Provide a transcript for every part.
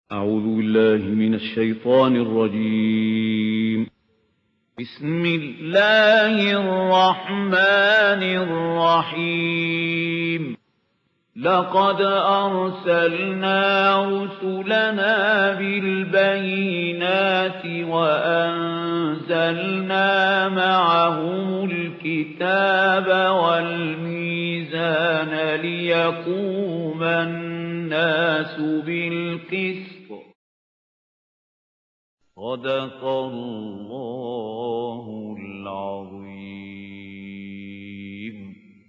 أعوذ بالله من الشيطان الرجيم. بسم الله الرحمن الرحيم. لقد أرسلنا رسلنا بالبينات وأنزلنا معهم الكتاب والميزان ليقوم الناس بالقسط. صدق الله العظيم.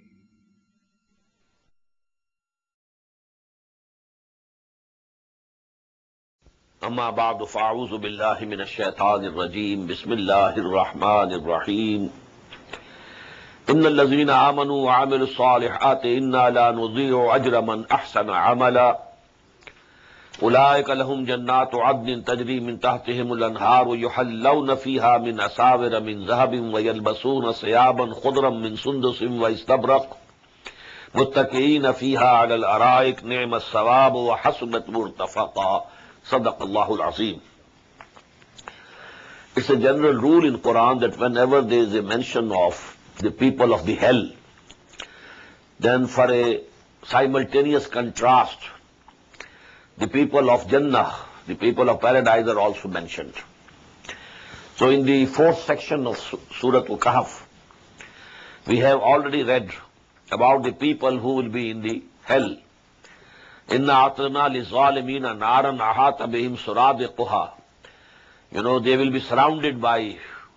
أما بعد فأعوذ بالله من الشيطان الرجيم. بسم الله الرحمن الرحيم. إن الذين آمنوا وعملوا الصالحات إنا لا نضيع أجر من أحسن عملا أولئك لهم جنات عدن تجري من تحتهم الأنهار يحلون فيها من أساور من ذهب ويلبسون ثيابا خضرا من سندس واستبرق متكئين فيها على الأرائك نعم الثواب وحسنت مرتفقا. صدق الله العظيم. It's a general rule in Quran that whenever there is a mention of the people of the hell, then for a simultaneous contrast, the people of Jannah, the people of paradise are also mentioned. So in the fourth section of Surah Al-Kahf, we have already read about the people who will be in the hell. Inna atrna lizalimina naran ahata bihim suradiquha. You know, they will be surrounded by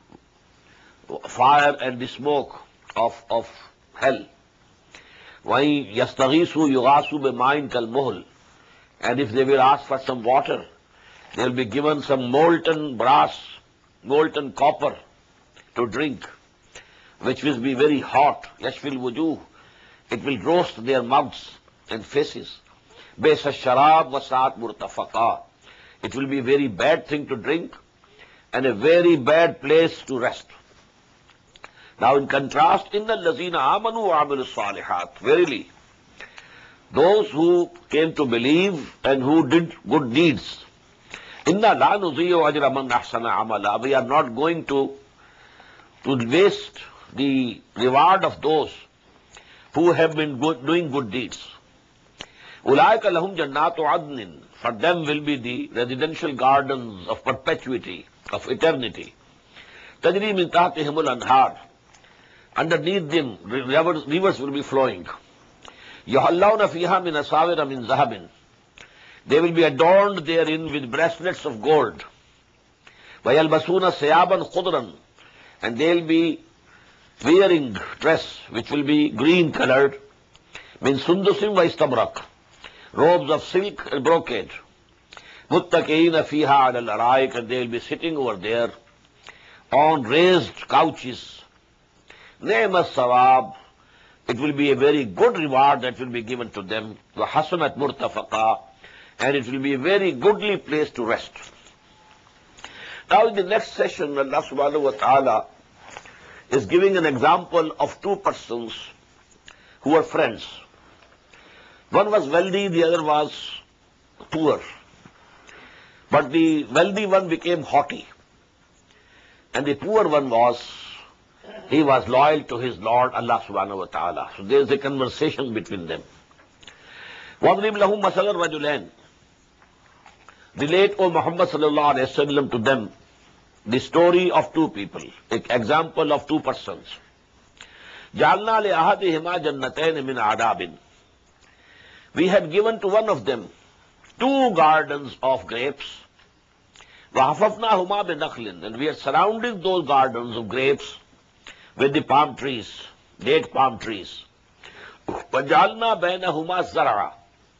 fire and the smoke of hell. Wahi yastaghisu yughasu bima'in kal muhl. And if they will ask for some water, they will be given some molten brass, molten copper to drink, which will be very hot. Yashfil wujuh. It will roast their mouths and faces. Besa sharab wa saat murtafaqa. It will be a very bad thing to drink and a very bad place to rest. Now in contrast, inna allazina amanu wa amilu salihat. Verily, those who came to believe and who did good deeds. Inna la nudhi'u ajra man ahsana amala. We are not going to waste the reward of those who have been doing good deeds. Ulaika lahum jannatu adnin. For them will be the residential gardens of perpetuity, of eternity. Tajri min tahtihimul anhar. Underneath them, rivers will be flowing. Yuhallawna fiha min asawira min zahabin. They will be adorned therein with bracelets of gold. Vayalbasuna sayaban khudran. And they'll be wearing dress which will be green colored. Min sundusim wa istabrak. Robes of silk and brocade. Muttaqiina fiha ala al-araik. And they'll be sitting over there on raised couches. Ni'ma sawab. It will be a very good reward that will be given to them. Wa hasanat murtafaqa. And it will be a very goodly place to rest. Now in the next session, Allah subhanahu wa ta'ala is giving an example of two persons who were friends. One was wealthy, the other was poor. But the wealthy one became haughty. And the poor one he was loyal to his Lord, Allah subhanahu wa ta'ala. So there is a conversation between them. وَضْرِبْ لَهُمْ مَثَلَ الرَّجُلَيْنِ. Relate, O Muhammad sallallahu alayhi wa sallam, to them the story of two people, an example of two persons. جَعَلْنَا لِأَحَدِهِمَا جَنَّتَيْنِ مِنْ عَذَابٍ. We had given to one of them two gardens of grapes. وَحَفَفْنَاهُمَا بِنَخْلٍ. And we had surrounded those gardens of grapes with the palm trees, date palm trees. وَجَعَلْنَا بَيْنَهُمَا زَرْعًا.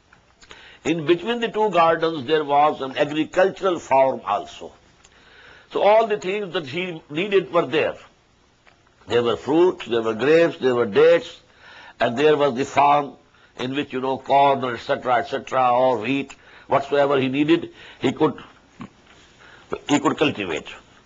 In between the two gardens there was an agricultural farm also. So all the things that he needed were there. There were fruits, there were grapes, there were dates, and there was the farm in which, corn, etc., or wheat, whatsoever he needed, he could cultivate.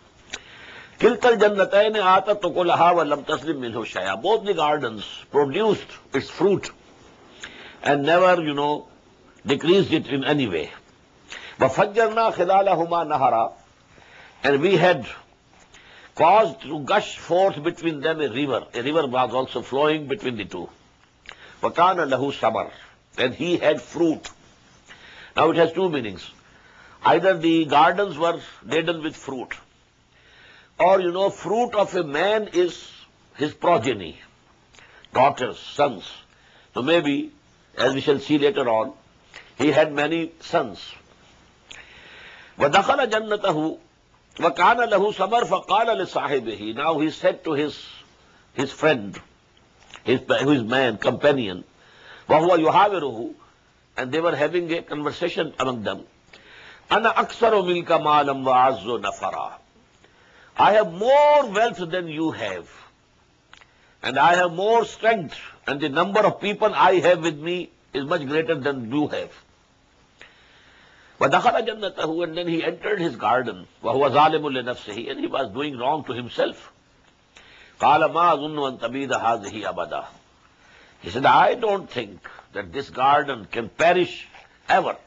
Kiltal jannatayn atat ukulaha wa lam taslim minhu shay'a. Both the gardens produced its fruit and never, decreased it in any way. وَفَجَّرْنَا خِلَالَهُمَا نَهَرًا, and we had caused to gush forth between them a river. A river was also flowing between the two. وَكَانَ لَهُ ثَمَرٌ, and he had fruit. Now it has two meanings. Either the gardens were laden with fruit, or fruit of a man is his progeny, daughters, sons. So maybe, as we shall see later on, he had many sons. وَدَخَلَ جَنَّتَهُ وَكَانَ لَهُ ثَمَرٌ فَقَالَ لِصَاحِبِهِ. Now he said to his friend, his man, companion, وَهُوَ يُحَاوِرُهُ, and they were having a conversation among them, أَنَا أَكْثَرُ مِنْكَ مَالًا وَأَعَزُّ نَفَرًا. I have more wealth than you have, and I have more strength, and the number of people I have with me is much greater than you have. وَدَخَلَ جَنَّتَهُ, and then he entered his garden, وَهُوَ ظَالِمٌ لِنَفْسِهِ, and he was doing wrong to himself. قَالَ مَا أَظُنُّ أَن تَبِيدَ هَذِهِ أَبَدًا. He said, I don't think that this garden can perish ever.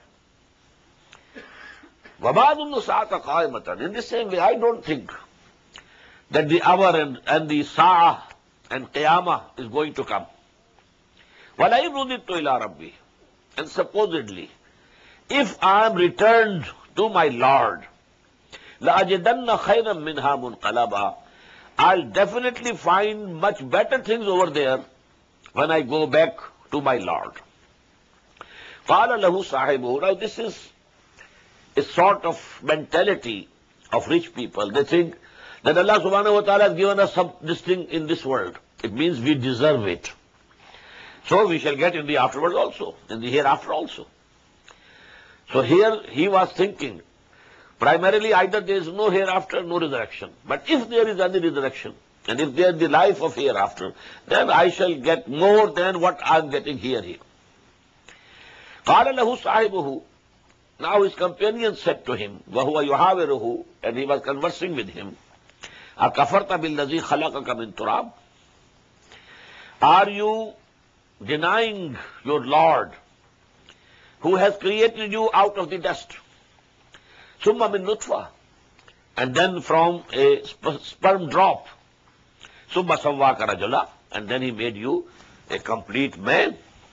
وَمَا أَظُنُّ السَّاعَةَ قَائِمَةً. In the same way, I don't think that the hour and the sa'ah and qiyamah is going to come. وَلَئِنْ رُدِدتُّ إِلَىٰ رَبِّي. And supposedly, if I am returned to my Lord, لَأَجِدَنَّ خَيْرًا مِنْهَا مُنْقَلَبًا. I'll definitely find much better things over there when I go back to my Lord. قَالَ لَهُ صَاحِبُهُ. Now this is a sort of mentality of rich people. They think that Allah subhanahu wa ta'ala has given us this thing in this world. It means we deserve it. So we shall get in the afterwards also, in the hereafter also. So here he was thinking, primarily either there is no hereafter, no resurrection. But if there is any resurrection, and if there is the life of hereafter, then I shall get more than what I am getting here. قَالَ لَهُ صَاحِبُهُ. Now his companion said to him, وَهُوَ يُحَاوِرُهُ, and he was conversing with him, أَكَفَرْتَ بِالَّذِي خَلَقَكَ مِنْ تُرَابٍ. Are you denying your Lord, who has created you out of the dust? ثُمَّ مِن نُطْفَةٍ, and then from a sperm drop. ثُمَّ سَوَّاكَ رَجُلًا, and then he made you a complete man.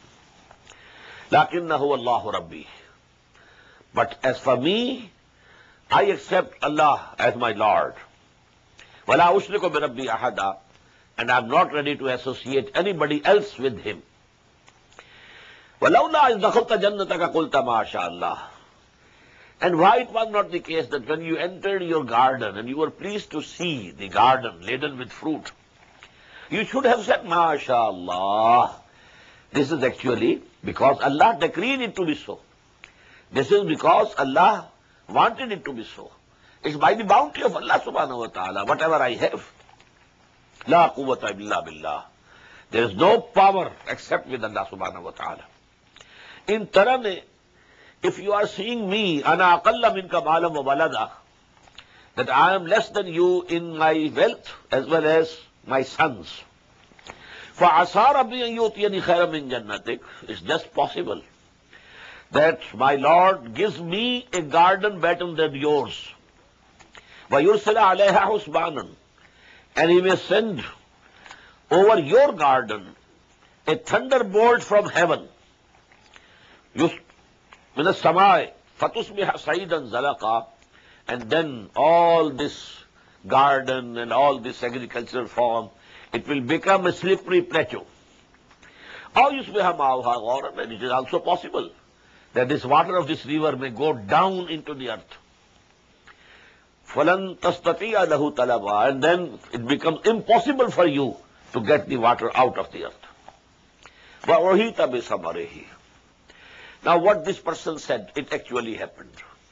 لَكِنَّهُ اللَّهُ رَبِّي. But as for me, I accept Allah as my Lord. وَلَا أُشْرِكُ بِرَبِّي أَحَدًا, and I am not ready to associate anybody else with him. وَلَوْلَا إِذْ دَخَلْتَ جَنَّتَكَ قُلْتَ مَا شَاءَ اللَّهُ. And why it was not the case that when you entered your garden and you were pleased to see the garden laden with fruit, you should have said, MashaAllah. This is actually because Allah decreed it to be so. This is because Allah wanted it to be so. It's by the bounty of Allah subhanahu wa ta'ala, whatever I have. La quwwata illa billah. There is no power except with Allah subhanahu wa ta'ala. In Tarane, if you are seeing me, ana aqalla minka maalam wa walada, that I am less than you in my wealth as well as my sons, فَعَسَىٰ رَبِّي أَن يُؤْتِيَنِي خَيْرًا مِنْ جَنَّتِكَ. It's just possible that my Lord gives me a garden better than yours. وَيُرْسِلَ عَلَيْهَا حُسْبَانًا, and he may send over your garden a thunderbolt from heaven. مِنَ السَّمَاءِ فَتُصْبِحَ صَعِيدًا زَلَقًا, and then all this garden and all this agricultural farm, it will become a slippery plateau. أَوْ يُصْبِحَ مَاؤُهَا غَورًا, and it is also possible that this water of this river may go down into the earth. فَلَن تَسْتَطِيعَ لَهُ طَلَبًا, and then it becomes impossible for you to get the water out of the earth. وَأُحِيطَ بِثَمَرِهِ. Now what this person said, it actually happened.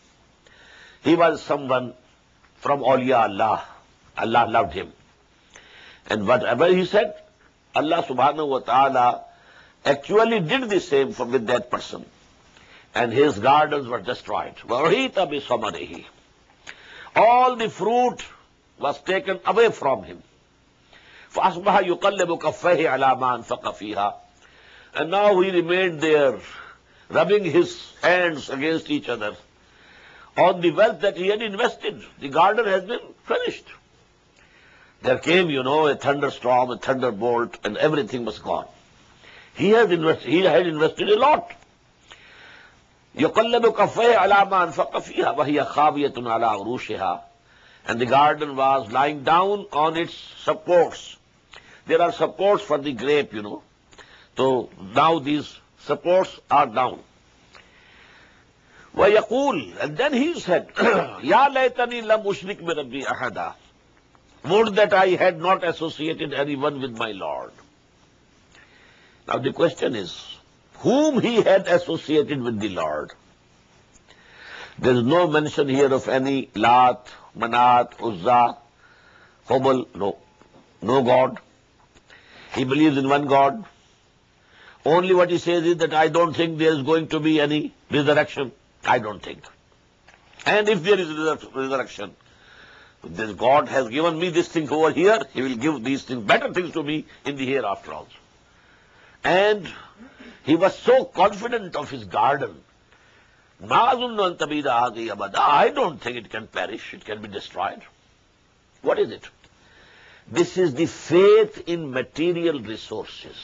He was someone from awliya Allah. Allah loved him. And whatever he said, Allah subhanahu wa ta'ala actually did the same with that person. And his gardens were destroyed. وَأُحِيطَ بِثَمَرِهِ. All the fruit was taken away from him. فَأَصْبَحَ يُقَلِّبُ كَفَّيْهِ عَلَى مَا أَنْفَقَ فِيهَا. And now he remained there, rubbing his hands against each other, on the wealth that he had invested. The garden has been finished. There came, a thunderstorm, a thunderbolt, and everything was gone. He had invested a lot. يَقَلَّبُ كَفَّيْهِ عَلَى مَا أَنْفَقَ فِيهَا وَهِيَ خَاوِيَةٌ عَلَى عُرُوشِهَا. And the garden was lying down on its supports. There are supports for the grape, So now these supports are down. وَيَقُولُ, and then he said, يَا لَيْتَنِي لَمْ أُشْرِكْ بِرَبِّي أَحَدًا. Would that I had not associated anyone with my Lord. Now the question is, whom he had associated with the Lord? There is no mention here of any Lat, Manat, Uzza, Hubal, no God. He believes in one God. Only what he says is that I don't think there is going to be any resurrection. I don't think. And if there is resurrection, this God has given me this thing over here, he will give these things, better things to me in the hereafter also. And he was so confident of his garden. I don't think it can perish, it can be destroyed. What is it? This is the faith in material resources.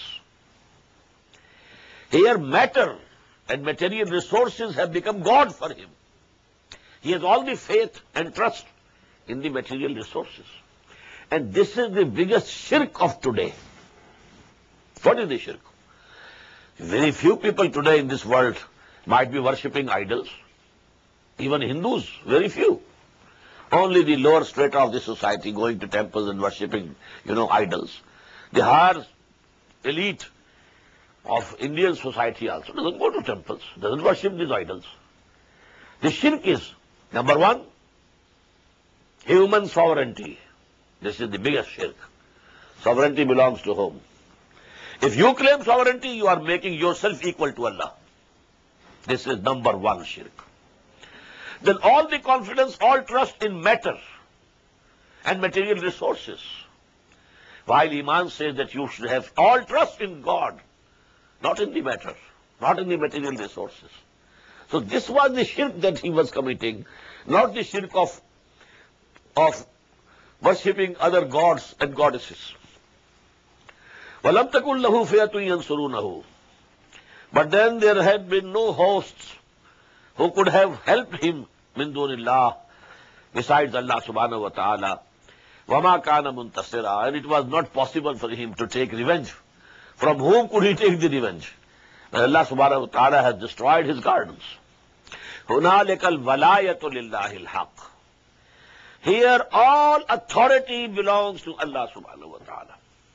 Here matter and material resources have become God for him. He has all the faith and trust in the material resources. And this is the biggest shirk of today. What is the shirk? Very few people today in this world might be worshipping idols. Even Hindus, very few. Only the lower strata of the society going to temples and worshipping, idols. The higher elite of Indian society also doesn't go to temples, doesn't worship these idols. The shirk is, number one, human sovereignty. This is the biggest shirk. Sovereignty belongs to whom? If you claim sovereignty, you are making yourself equal to Allah. This is number one shirk. Then all the confidence, all trust in matter and material resources. While Iman says that you should have all trust in God, not in the matter, not in the material resources. So this was the shirk that he was committing, not the shirk of worshipping other gods and goddesses. وَلَمْ تَكُنْ لَهُ فِيَةٌ يَنْصُرُونَهُ. But then there had been no hosts who could have helped him min dunillah, besides Allah subhanahu wa ta'ala. وَمَا كَانَ مُنْتَصِرًا. And it was not possible for him to take revenge. From whom could he take the revenge? When Allah subhanahu wa ta'ala has destroyed his gardens. هُنَالِكَ الْوَلَايَةُ لِلَّهِ الْحَقِّ. Here all authority belongs to Allah subhanahu wa ta'ala.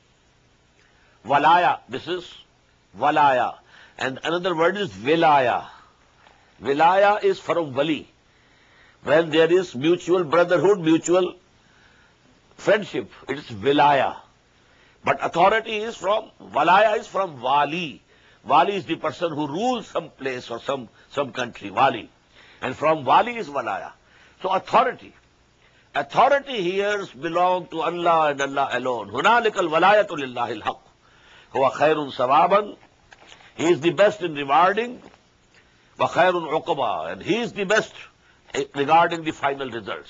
Walaya, this is walaya. And another word is vilaya. Vilaya is from wali. When there is mutual brotherhood, mutual friendship, it is vilaya. But authority is from, walaya is from wali. Wali is the person who rules some place or some country, wali. And from wali is walaya. So authority. Authority here belongs to Allah and Allah alone. هُنَالِكَ الْوَلَايَةُ لِلَّهِ الْحَقِّ هُوَ خَيْرٌ ثَوَابًا. He is the best in rewarding. وَخَيْرٌ عُقْبًا. And he is the best regarding the final results.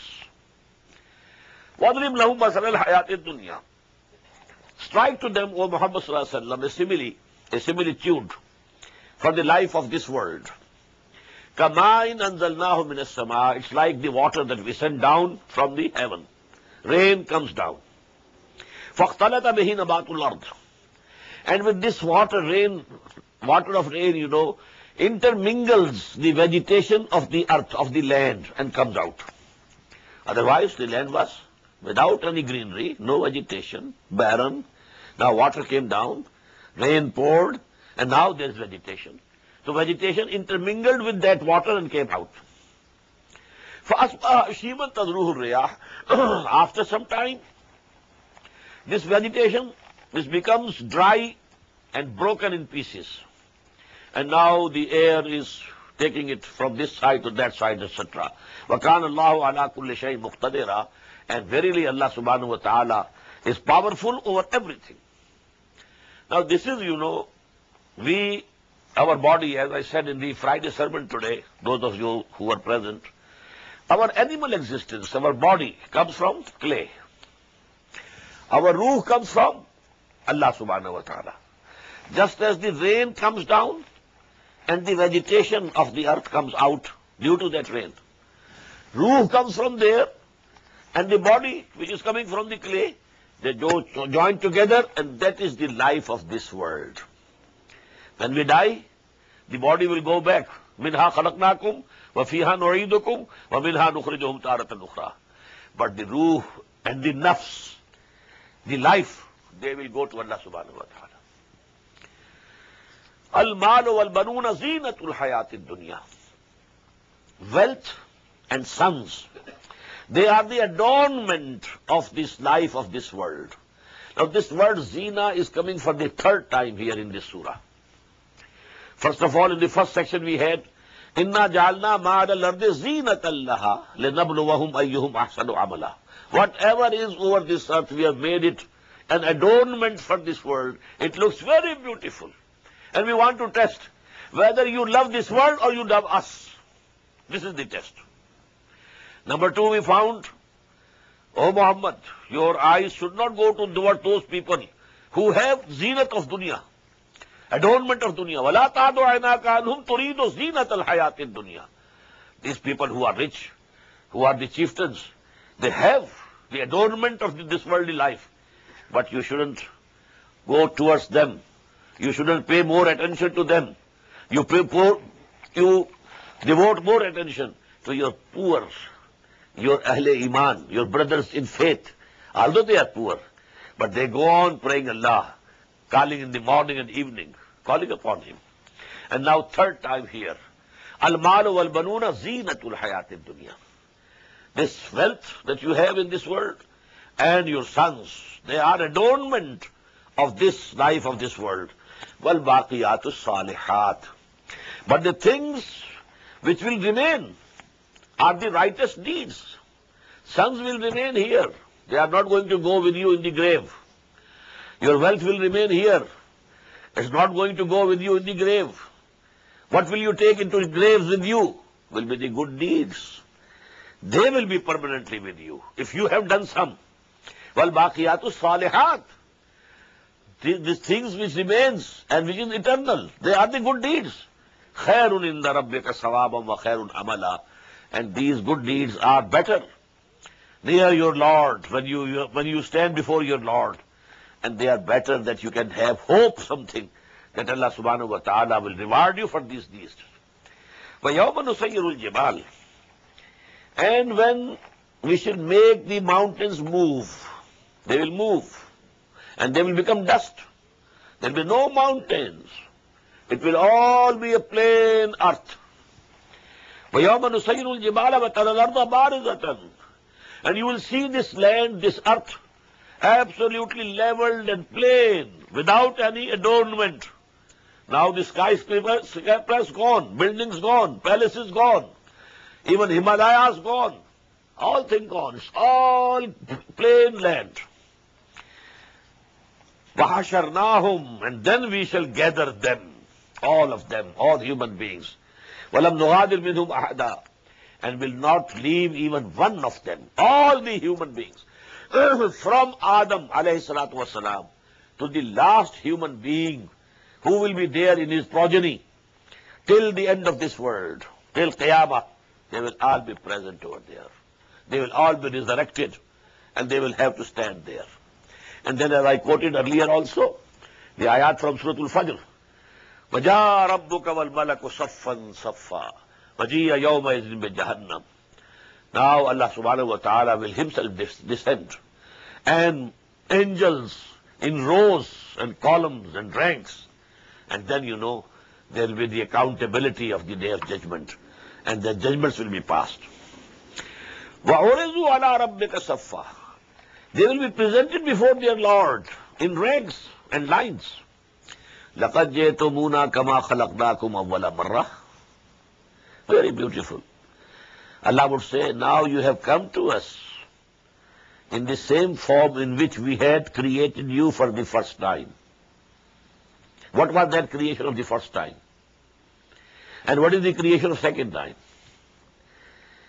وَاضْرِبْ لَهُمْ مَثَلَ الْحَيَاةِ الدُّنْيَا. Strike to them, O Muhammad sallallahu alaihi wasallam, a similitude for the life of this world. كَمَاءٍ أَنزَلْنَاهُ مِنَ السَّمَاءِ. It's like the water that we send down from the heaven. Rain comes down. فَاخْتَلَطَ بِهِ نَبَاتُ الْأَرْضِ. And with this water of rain, intermingles the vegetation of the earth, of the land, and comes out. Otherwise, the land was without any greenery, no vegetation, barren. Now water came down, rain poured, and now there is vegetation. So vegetation intermingled with that water and came out. فَأَصْبَحَ هَشِيمًا تَذْرُوهُ الرِّيَاحُ. After some time, this vegetation, this becomes dry and broken in pieces. And now the air is taking it from this side to that side, etc. وَكَانَ اللَّهُ عَلَى كُلِّ شَيْءٍ مُقْتَدِرًا. And verily Allah subhanahu wa ta'ala is powerful over everything. Now this is, our body, as I said in the Friday sermon today, those of you who were present, Our animal existence, our body, comes from clay. Our ruh comes from Allah subhanahu wa ta'ala. Just as the rain comes down and the vegetation of the earth comes out due to that rain. Ruh comes from there, and the body, which is coming from the clay, they join together, and that is the life of this world. When we die, the body will go back. Minha khalaqnakum, wa fiha nu'idukum, wa minha nukhrijuhum taratan ukhra. But the ruh and the nafs, the life, they will go to Allah subhanahu wa ta'ala. Al-malu wal-banuna zinatul hayatid dunya. Wealth and sons, they are the adornment of this life of this world. Now this word zina is coming for the third time here in this surah. First of all, in the first section we had, Inna ja'alna ma'al al-ardi zinatan laha linabluwahum ayyuhum ahsanu amala. Whatever is over this earth, we have made it an adornment for this world. It looks very beautiful. And we want to test whether you love this world or you love us. This is the test. Number two, we found, O Muhammad, your eyes should not go toward those people who have zinat of dunya, adornment of dunya. وَلَا تَعْدُ عَيْنَاكَ عَنْهُمْ تُرِيدُ زِينَةَ الْحَيَاةِ الدُّنْيَا. These people who are rich, who are the chieftains, they have the adornment of this worldly life. But you shouldn't go towards them. You shouldn't pay more attention to them. You devote more attention to your poor, your Ahle Iman, your brothers in faith. Although they are poor, but they go on praying Allah, calling in the morning and evening, calling upon Him. And now third time here, Al-malu wal-banuna zinatul hayatid dunya. This wealth that you have in this world and your sons, they are adornment of this life of this world. Wal-baqiyatu salihat. But the things which will remain are the righteous deeds. Sons will remain here. They are not going to go with you in the grave. Your wealth will remain here. It's not going to go with you in the grave. What will you take into graves with you? Will be the good deeds. They will be permanently with you, if you have done some. Wal-baqiyatu salihat. These things which remains and which is eternal, they are the good deeds. Khairun inda rabbika sawabam wa khairun amala. And these good deeds are better near your Lord, when you stand before your Lord. And they are better that you can have hope something, that Allah subhanahu wa ta'ala will reward you for these deeds. وَيَوْمَ نُسَيِّرُ الْجِبَالِ. And when we should make the mountains move, they will move. And they will become dust. There will be no mountains. It will all be a plain earth. وَيَوْمَ نُسَيِّرُ الْجِبَالَ وَتَرَى الْأَرْضَ بَارِزَةً. And you will see this land, this earth, absolutely leveled and plain, without any adornment. Now the skyscrapers gone, buildings gone, palaces gone, even Himalayas gone, all things gone. It's all plain land. وَحَشَرْنَاهُمْ. And then we shall gather them, all human beings. وَلَمْ نُغَادِرْ مِنْهُمْ أَحَدًا. And will not leave even one of them, all the human beings. From Adam alayhi salatu wasalam to the last human being who will be there in his progeny till the end of this world, till Qiyamah, they will all be present over there. They will all be resurrected and they will have to stand there. And then, as I quoted earlier also, the ayat from Surah Al-Fajr, وَجَاءَ رَبُّكَ وَالْمَلَكُ صَفًّا صَفًّا وَجِيءَ يَوْمَئِذٍ بِجَهَنَّمَ. Now Allah subhanahu wa ta'ala will himself descend, and angels in rows and columns and ranks, and then there will be the accountability of the day of judgment, and the judgments will be passed. وَعُرِضُوا عَلَىٰ رَبِّكَ صَفًّا. They will be presented before their Lord in ranks and lines. لَقَدْ جِئْتُمُونَا كَمَا خَلَقْنَاكُمْ أَوَّلَ مَرَّةٍ. Very beautiful. Allah would say, now you have come to us in the same form in which we had created you for the first time. What was that creation of the first time? And what is the creation of second time?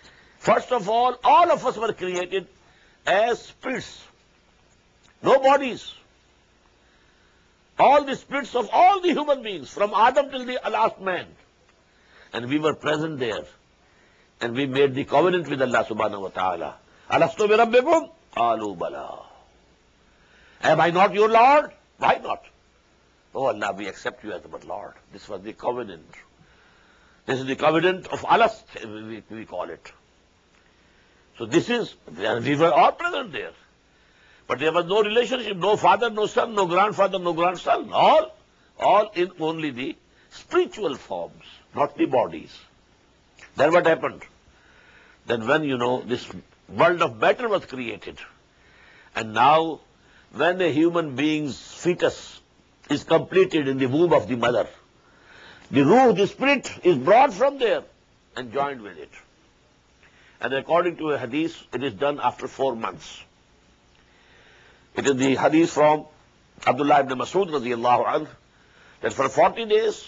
First of all of us were created as spirits, no bodies. All the spirits of all the human beings, from Adam till the last man. And we were present there. And we made the covenant with Allah subhanahu wa ta'ala. Alastu bi rabbikum? Qalu bala. Am I not your Lord? Why not? Oh Allah, we accept you as our Lord. This was the covenant. This is the covenant of Allah, we call it. So this is, we were all present there. But there was no relationship, no father, no son, no grandfather, no grandson. All in only the spiritual forms, not the bodies. Then what happened? Then when, this world of matter was created, and now when a human being's fetus is completed in the womb of the mother, the ruh, the spirit, is brought from there and joined with it. And according to a hadith, it is done after 4 months. It is the hadith from Abdullah ibn Mas'ud radiyallahu anhu that for 40 days,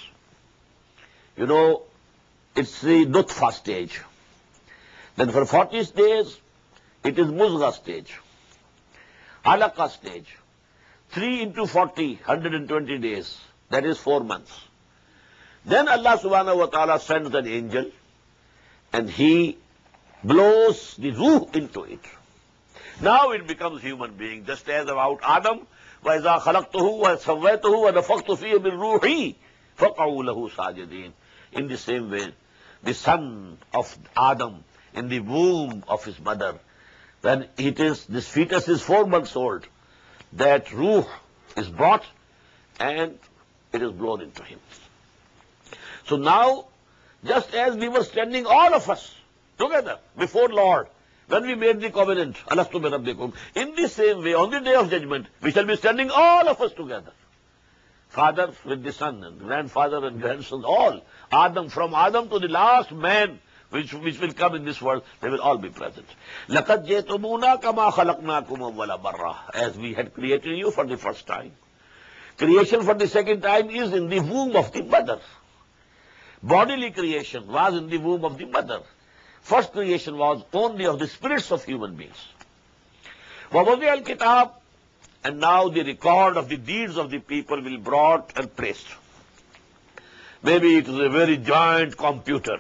it's the nutfa stage. Then for 40 days, it is muzgha stage, alaqa stage. 3 into 40, 120 days. That is 4 months. Then Allah subhanahu wa ta'ala sends an angel and he blows the ruh into it. Now it becomes human being, just as about Adam. وَإِذَا خَلَقْتُهُ وَسَوَّيْتُهُ وَنَفَخْتُ فِيهِ مِنْ رُوحِي فَقَعُوا لَهُ سَاجِدِينَ. In the same way, the son of Adam in the womb of his mother, when this fetus is 4 months old, that ruh is brought and it is blown into him. So now, just as we were standing all of us together before Lord, when we made the covenant, Alastu bi rabbikum, in the same way, on the day of judgment, we shall be standing all of us together. Father with the son, and grandfather and grandson, all. From Adam to the last man which will come in this world, they will all be present. لَقَدْ جَئْتُمُونَا كَمَا خَلَقْنَاكُمْ أَوَّلَ مَرَّةٍ. As we had created you for the first time. Creation for the second time is in the womb of the mother. Bodily creation was in the womb of the mother. First creation was only of the spirits of human beings. وَوَضِعَ الْكِتَابِ. And now the record of the deeds of the people will be brought and placed. Maybe it is a very giant computer.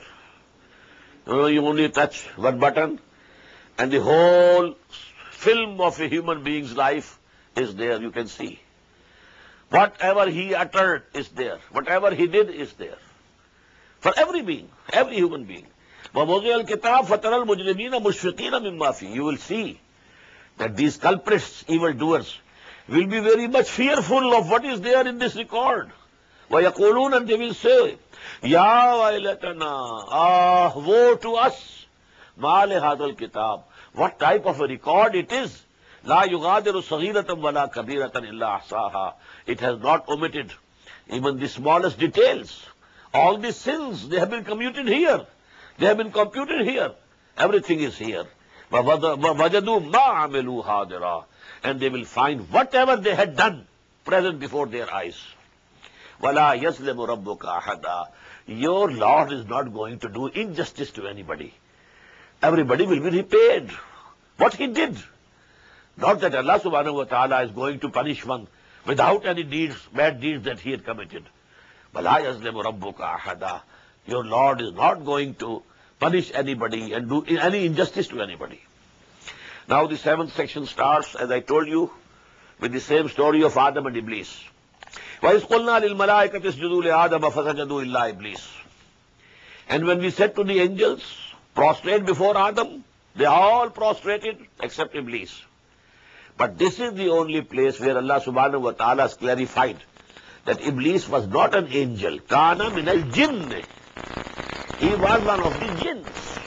You only touch one button and the whole film of a human being's life is there, you can see. Whatever he uttered is there. Whatever he did is there. For every being, every human being. وَوَضِعَ الْكِتَابِ فَتَرَى الْمُجْرِمِينَ مُشْفِقِينَ مِمَّا فِيهِ. You will see that these culprits, evildoers, will be very much fearful of what is there in this record. وَيَقُولُونَ, and they will say, يَا وَيْلَتَنَا, woe to us. مَا لِهَذَا الْكِتَابِ. What type of a record it is. لَا يُغَادِرُ صَغِيرَةً وَلَا كَبِيرَةً إِلَّا أَحْصَاهَا. It has not omitted even the smallest details. All the sins, they have been commuted here. They have been computed here. Everything is here. وَوَجَدُوا مَا عَمِلُوا حَاضِرًا. And they will find whatever they had done present before their eyes. وَلَا يَظْلِمُ رَبُّكَ أَحَدًا. Your Lord is not going to do injustice to anybody. Everybody will be repaid what he did. Not that Allah subhanahu wa ta'ala is going to punish one without any deeds, bad deeds that he had committed. وَلَا يَظْلِمُ رَبُّكَ أَحَدًا. Your Lord is not going to punish anybody and do any injustice to anybody. Now the 7th section starts, as I told you, with the same story of Adam and Iblis. وَإِذْ قُلْنَا لِلْمَلَائِكَةِ اسْجُدُوا لِآدَمَ فَسَجَدُوا إِلَّا إِبْلِيسَ. And when we said to the angels, prostrate before Adam, they all prostrated except Iblis. But this is the only place where Allah subhanahu wa ta'ala has clarified that Iblis was not an angel. كَانَ مِنَ الْجِنِّ. He was one of the jinns.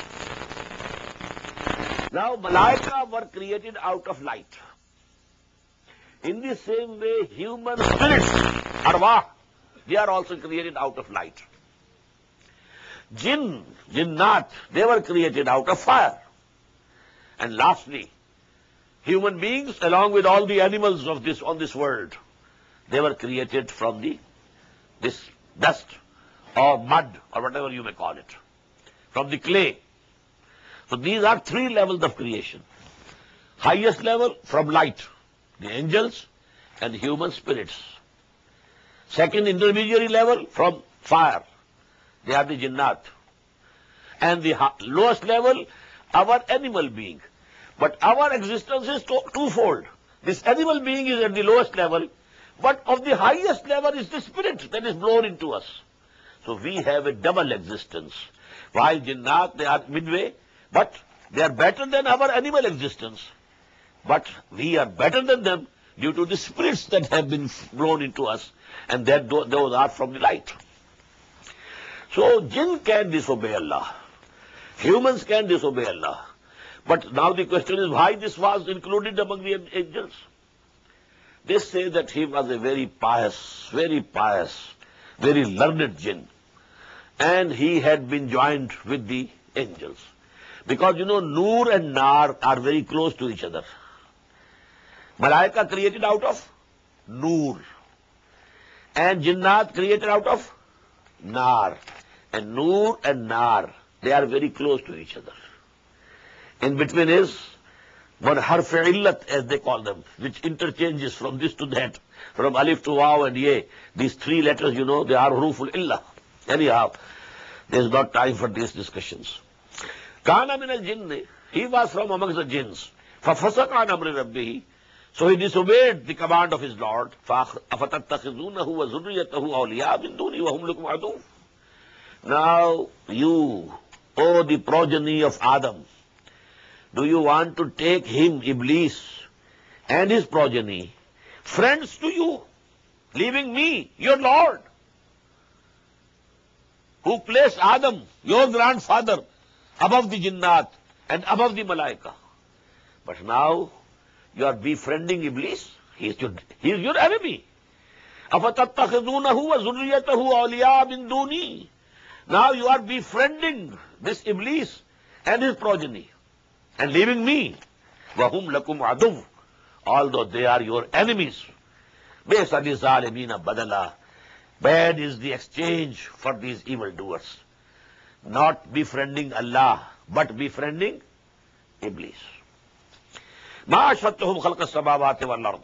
Now, Malaika were created out of light. In the same way, human spirits, arwah, they are also created out of light. Jinn, jinnat, they were created out of fire. And lastly, human beings, along with all the animals of on this world, they were created from this dust or mud or whatever you may call it, from the clay. So these are three levels of creation. Highest level from light, the angels and human spirits. Second intermediary level from fire, they are the jinnat. And the lowest level, our animal being. But our existence is twofold. This animal being is at the lowest level, but of the highest level is the spirit that is blown into us. So we have a double existence. While jinnat, they are midway, but they are better than our animal existence. But we are better than them due to the spirits that have been blown into us, and that those are from the light. So jinn can disobey Allah. Humans can disobey Allah. But now the question is why this was included among the angels. They say that he was a very pious, very learned jinn. And he had been joined with the angels. Because you know, Noor and Nar are very close to each other. Malaika created out of Noor. And Jinnat created out of Nar. And Noor and Nar, they are very close to each other. In between is one harf illat, as they call them, which interchanges from this to that, from alif to waw and ye. These three letters, you know, they are huruful illah. Anyhow, there is not time for these discussions. Kana min al-jinn, he was from amongst the jinns. فَفَسَقَ عَنْ أَمْرِ رَبِّهِ, so he disobeyed the command of his Lord. أَفَتَتَّخِذُونَهُ وَذُرِّيَّتَهُ أَوْلِيَاءَ مِن دُونِي وَهُمْ لَكُمْ عَدُوٌّ. Now you, O the progeny of Adam, do you want to take him, Iblis, and his progeny, friends to you, leaving me, your Lord, who placed Adam, your grandfather, above the jinnat and above the malaika? But now you are befriending Iblis. He is your enemy. أَفَتَتَّخِذُونَهُ وَذُرِّيَّتَهُ أَوْلِيَاءَ مِن دُونِي. Now you are befriending this Iblis and his progeny and leaving me. وَهُمْ لَكُمْ عَدُوٌّ, although they are your enemies. بِئْسَ لِلظَّالِمِينَ بَدَلًا, bad is the exchange for these evildoers. Not befriending Allah, but befriending Iblis. مَا أَشْهَدْتُهُمْ خَلْقَ السَّمَاوَاتِ وَالْأَرْضِ,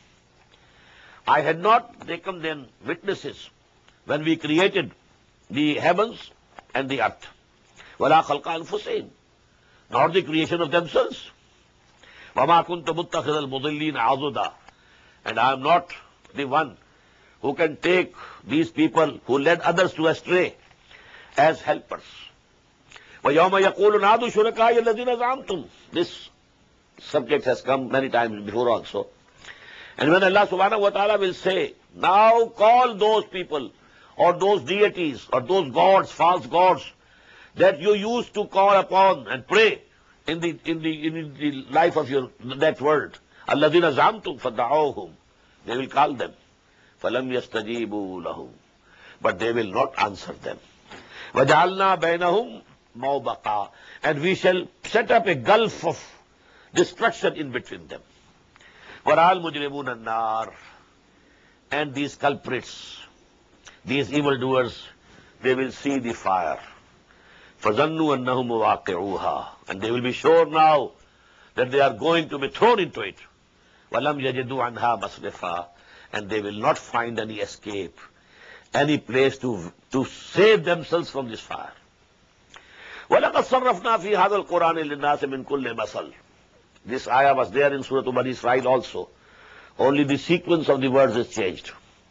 I had not taken them witnesses when we created the heavens and the earth. وَلَا خَلْقَ أَنفُسِهِمْ, nor the creation of themselves. وَمَا كُنْتَ مُتَّخِذَ الْمُضِلِّينَ عَضُدًا, and I am not the one who can take these people who led others to astray as helpers. وَيَوْمَ يَقُولُ نَادُوا شُرَكَائِيَ الَّذِينَ زَعَمْتُمْ, this subject has come many times before also. And when Allah subhanahu wa ta'ala will say, now call those people or those deities or those gods, false gods, that you used to call upon and pray in the life of that world. الَّذِينَ زَعَمْتُمْ فَدَعَوْهُمْ, they will call them. فَلَمْ يَسْتَجِيبُوا لَهُمْ, but they will not answer them. وَجَعَلْنَا بَيْنَهُمْ مَوْبَقًا, and we shall set up a gulf of destruction in between them. وَرَأَى الْمُجْرِمُونَ النَّارِ, and these culprits, these evildoers, they will see the fire. فَظَنُّوا أَنَّهُمْ مُوَاقِعُوهَا, and they will be sure now that they are going to be thrown into it. وَلَمْ يَجِدُوا عَنْهَا مَصْرِفًا, and they will not find any escape, any place to save themselves from this fire. وَلَقَدْ صَرَّفْنَا فِي هَذَا الْقُرْآنِ لِلنَّاسِ مِنْ كُلِّ مَثَلٍ. This ayah was there in Surah Bani Israel also. Only the sequence of the words is changed.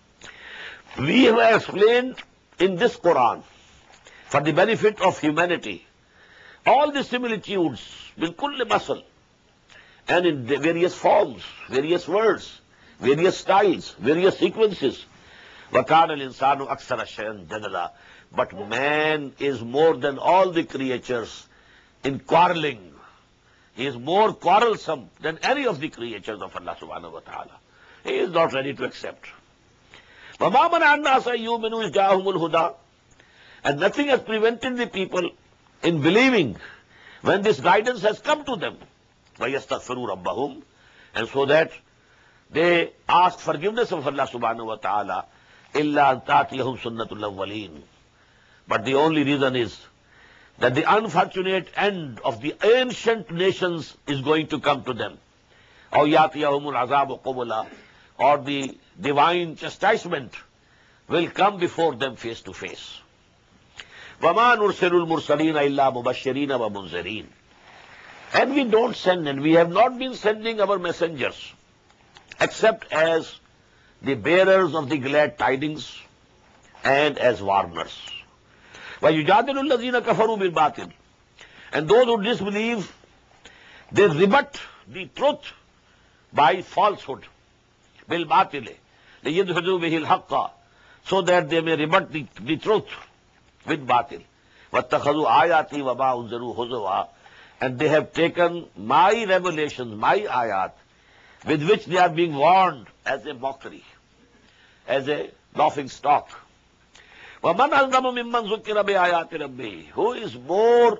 We have explained in this Quran, for the benefit of humanity, all the similitudes, مِنْ كُلِّ مَثَلٍ, and in the various forms, various words, various styles, various sequences. وَكَانَ الْإِنسَانُ أَكْثَرَ شَيْءٍ جَدَلًا, but man is more than all the creatures in quarreling. He is more quarrelsome than any of the creatures of Allah subhanahu wa ta'ala. He is not ready to accept. وَمَا مَنَعَ النَّاسَ أَن يُؤْمِنُوا إِذْ جَاءَهُمُ الْهُدَىٰ, and nothing has prevented the people in believing when this guidance has come to them. وَيَسْتَغْفِرُوا رَبَّهُمْ, and so that they ask forgiveness of Allah subhanahu wa ta'ala. إِلَّا أَن تَأْتِيَهُمْ سُنَّةُ الْأَوَّلِينَ, but the only reason is that the unfortunate end of the ancient nations is going to come to them. Or yatiyahumul azabu qubula, or the divine chastisement will come before them face to face. وَمَا نُرْسِلُ الْمُرْسَلِينَ إِلَّا مُبَشِّرِينَ وَمُنذِرِينَ. And we don't send, and we have not been sending our messengers except as the bearers of the glad tidings and as warners. وَيُجَادِلُ الَّذِينَ كَفَرُوا بِالْبَاطِلِ. And those who disbelieve, they rebut the truth by falsehood. بِالْبَاطِلِ لِيَدْحِضُوا بِهِ الْحَقَّ, so that they may rebut the truth with batil. وَاتَّخَذُوا آيَاتِي وَمَا أُنذِرُوا هُزُوًا. And they have taken my revelations, my ayat, with which they are being warned, as a mockery, as a laughing stock. وَمَنْ أَظْلَمُ مِمَّنْ ذُكِّرَ بِآيَاتِ رَبِّهِ. Who is more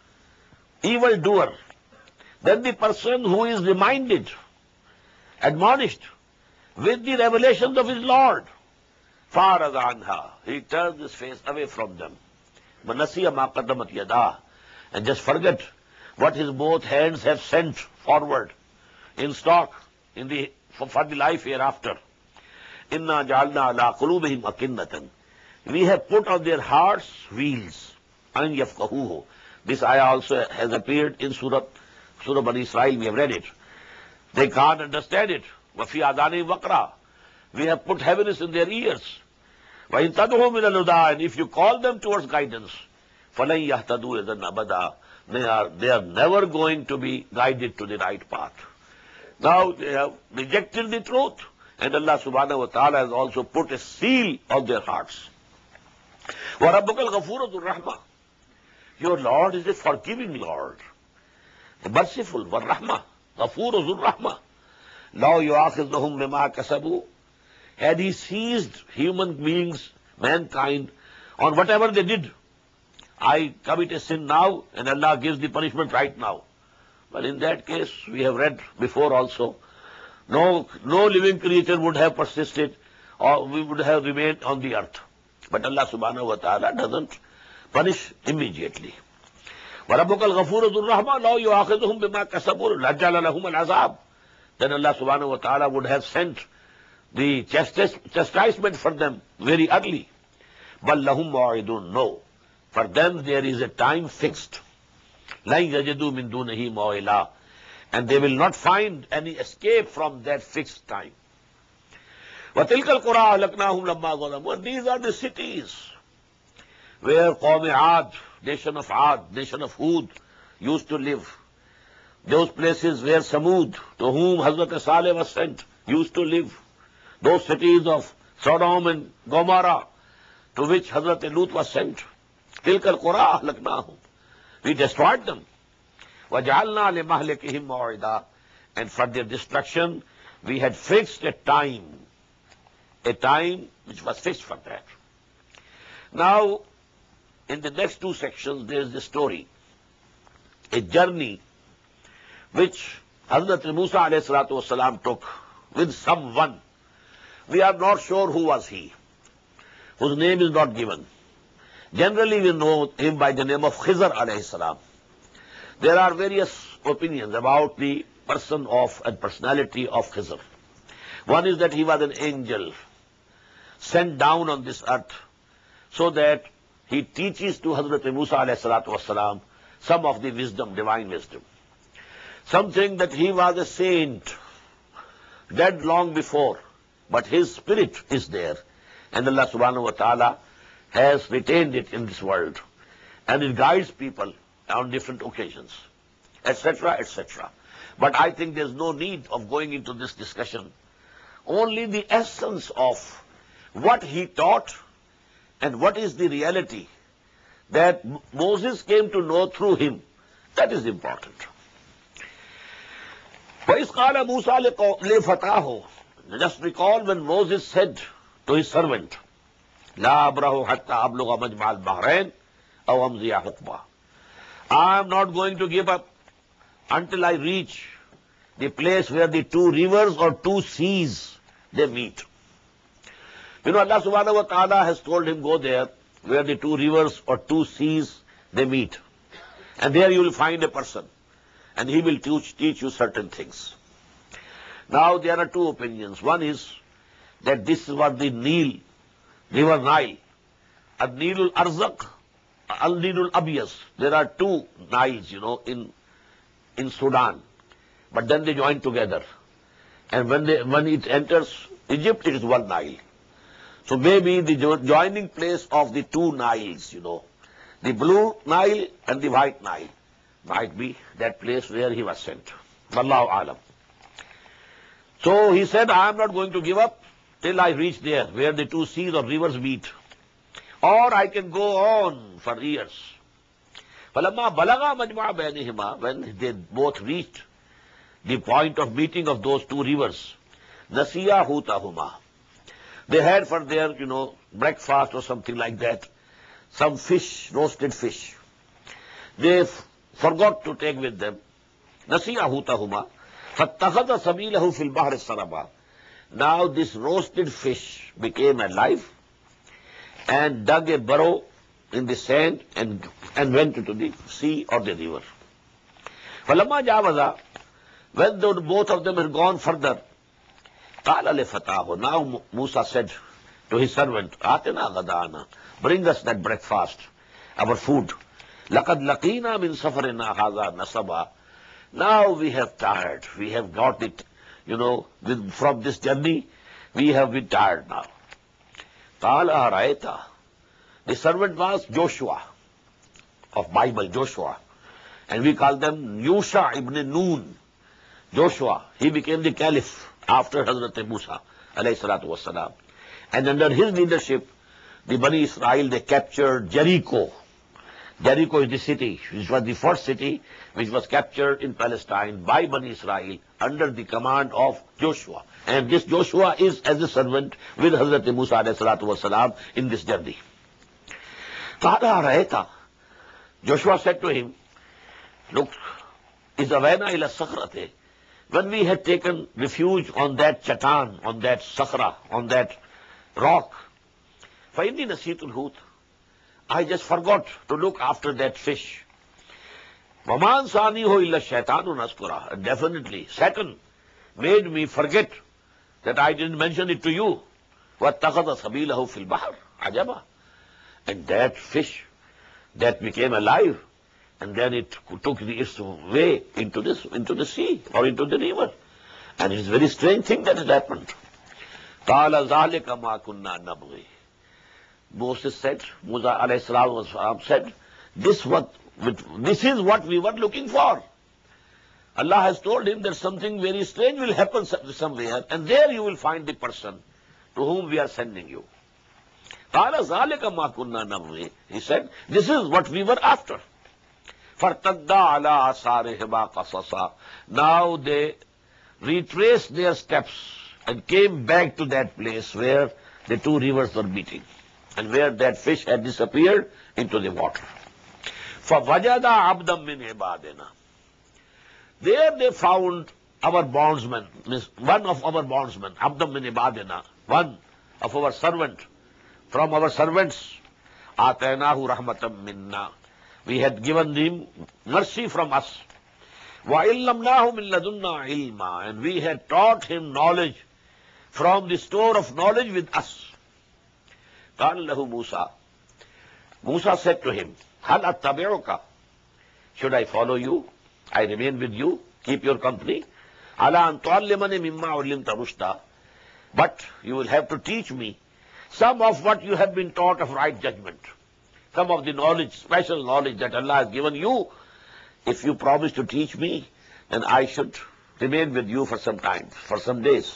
evildoer than the person who is reminded, admonished with the revelations of his Lord? فَأَعْرَضَ عَنْهَا. He turns his face away from them. وَنَسِيَ مَا قَدَّمَتْ يَدَاهُ. And just forget what his both hands have sent forward in stock for the life hereafter. إِنَّا جَعَلْنَا عَلَىٰ قُلُوبِهِمْ أَكِنَّةً. We have put on their hearts wheels. أَنْ يَفْقَهُوهُ. This ayah also has appeared in Surah Bani Israel. We have read it. They can't understand it. وَفِي آذَانِهِمْ وَقْرًا. We have put heaviness in their ears. وَإِن تَدْعُوهُمْ إِلَى الْهُدَىٰ. And if you call them towards guidance, فَلَن يَهْتَدُوا إِذًا أَبَدًا. They are never going to be guided to the right path. Now they have rejected the truth, and Allah subhanahu wa ta'ala has also put a seal on their hearts. وَرَبُّكَ الْغَفُورُ ذُو الرَّحْمَةِ. Your Lord is a forgiving Lord, a merciful. وَالرَّحْمَةِ غَفُورُ ذُو الرَّحْمَةِ. لَوْ يُؤَاخِذُهُمْ بِمَا كَسَبُوا. Had he seized human beings, mankind, on whatever they did, I commit a sin now, and Allah gives the punishment right now. Well, in that case, we have read before also, no living creature would have persisted, or we would have remained on the earth. But Allah subhanahu wa ta'ala doesn't punish immediately. وَرَبُّكَ الْغَفُورُ ذُو الرَّحْمَةِ لَوْ يُؤَاخِذُهُمْ بِمَا كَسَبُوا لَجَّعَلَ لَهُمُ الْعَذَابَ. Then Allah subhanahu wa ta'ala would have sent the chastisement for them very early. بَلْ لَهُمْ مَوْعِدٌ. No. For them there is a time fixed. لَن يَجِدُوا مِن دُونِهِ مَوْئِلًا. And they will not find any escape from that fixed time. وَتِلْكَ الْقُرَىٰ أَهْلَكْنَاهُمْ لَمَّا ظَلَمُوا. And these are the cities where Qawm Aad, nation of Aad, nation of Hud, used to live. Those places where Samud, to whom Hazrat Saleh was sent, used to live. Those cities of Sodom and Gomorrah, to which Hazrat Lut was sent. تِلْكَ الْقُرَىٰ أَهْلَكْنَاهُمْ. We destroyed them. وَجَعَلْنَا لِمَهْلِكِهِمْ مَوْعِدًا. And for their destruction, we had fixed a time which was fixed for that. Now, in the next two sections, there is the story, a journey which Hazrat Musa alayhi salatu wasalam took with someone. We are not sure who was he, whose name is not given. Generally, we know him by the name of Khizr alayhi salam. There are various opinions about the person of and personality of Khizr. One is that he was an angel sent down on this earth so that he teaches to Hazrat Musa alayhi salatu wasalam some of the wisdom, divine wisdom. Some think that he was a saint, dead long before, but his spirit is there, and Allah subhanahu wa ta'ala has retained it in this world, and it guides people on different occasions, etc., etc. But I think there's no need of going into this discussion. Only the essence of what he taught and what is the reality that Moses came to know through him, that is important. وَإِذْ قَالَ مُوسَى لِفَتَاهُ. Just recall when Moses said to his servant, لَا أَبْرَهُ حَتَّى أَبْلُغَ مَجْمَعَ الْبَحْرَيْنِ أَوْ أَمْضِيَ حُقْبًا. I am not going to give up until I reach the place where the two rivers or two seas, they meet. You know, Allah subhanahu wa ta'ala has told him, go there where the two rivers or two seas they meet. And there you will find a person, and he will teach you certain things. Now there are two opinions. One is that this was the Nile, river Nile, Al-Nil al-Arzaq, Al-Nil al-Abyas. There are two Niles, in Sudan, but then they join together. And when it enters Egypt, it is one Nile. So maybe the joining place of the two Niles, the blue Nile and the white Nile, might be that place where he was sent. Wallahu alam. So he said, I am not going to give up till I reach there, where the two seas or rivers meet. Or I can go on for years. فَلَمَّا بَلَغَا مَجْمَعَ بَيْنِهِمَا, when they both reached the point of meeting of those two rivers, نَسِيَا هُوتَهُمَا, they had for their, breakfast or something like that, some fish, roasted fish. They forgot to take with them. نَسِيَا هُوتَهُمَا فَاتَّخَذَ سَبِيلَهُ فِي الْبَحْرِ السَّرَبَا. Now this roasted fish became alive and dug a burrow in the sand and went into the sea or the river. فَلَمَّا جَاوَزَا, when both of them had gone further, قَالَ لِفَتَاهُ, now Musa said to his servant, آتِنَا غَدَانَا, bring us that breakfast, our food. لَقَدْ لَقِينَا مِنْ سَفَرِنَا هَذَا نَصَبًا. Now we have tired, we have got it, from this journey, we have been tired now. قَالَ أَرَأَيْتَ, the servant was Joshua, of Bible, Joshua. And we call them Yusha ibn Nun. Joshua, he became the caliph after Hazrat Musa, alayhi salatu wassalam. And under his leadership, the Bani Israel, they captured Jericho. Jericho is the city, which was the first city which was captured in Palestine by Bani Israel under the command of Joshua. And this Joshua is as a servant with Hazrat Musa alayhi salatu wassalam in this journey. Joshua said to him, look, إِذَوَيْنَا إِلَى الصَّخْرَةِ, when we had taken refuge on that chatan, on that sakhra, on that rock, فَإِنِّي نَسِيتُ الْحُوتَ, I just forgot to look after that fish. وَمَا أَنْسَانِيهُ إِلَّا الشَّيْطَانُ نَذْكُرَهُ, and definitely Satan made me forget that I didn't mention it to you. وَاتَّخَذَ سَبِيلَهُ فِي الْبَحْرِ عَجَبًا, and that fish that became alive, and then it took its way into the sea or into the river. And it's a very strange thing that has happened. قَالَ ذَلِكَ مَا كُنَّا نَبْغِي. Moses said, Musa alayhi salam said, this is what we were looking for. Allah has told him that something very strange will happen somewhere, and there you will find the person to whom we are sending you. قَالَ ذَلِكَ مَا كُنَّا نَبْغِي. He said, this is what we were after. فَارْتَدَّا عَلَىٰ آثَارِهِمَا قَصَصًا. Now they retraced their steps and came back to that place where the two rivers were meeting and where that fish had disappeared into the water. فَوَجَدَ عَبْدًا مِّنْ عِبَادِنَا. There they found our bondsman, one of our bondsmen, عَبْدًا مِّنْ عِبَادِنَا, one of our servant, from our servants. آتَيْنَاهُ رَحْمَةً مِنَّا, we had given him mercy from us. وَإِلَّمْنَاهُ مِنْ لَدُنَّا عِلْمًا, and we had taught him knowledge from the store of knowledge with us. قَالَ لَهُ مُوسَى, Musa said to him, هَلْ أَتَّبِعُكَ, should I follow you? I remain with you, keep your company. عَلَىٰ أَن تُعَلِّمَنِ مِمَّا عُلِّمْتَ رُشْدًا, but you will have to teach me some of what you have been taught of right judgment. Some of the knowledge, special knowledge that Allah has given you. If you promise to teach me, then I should remain with you for some time, for some days.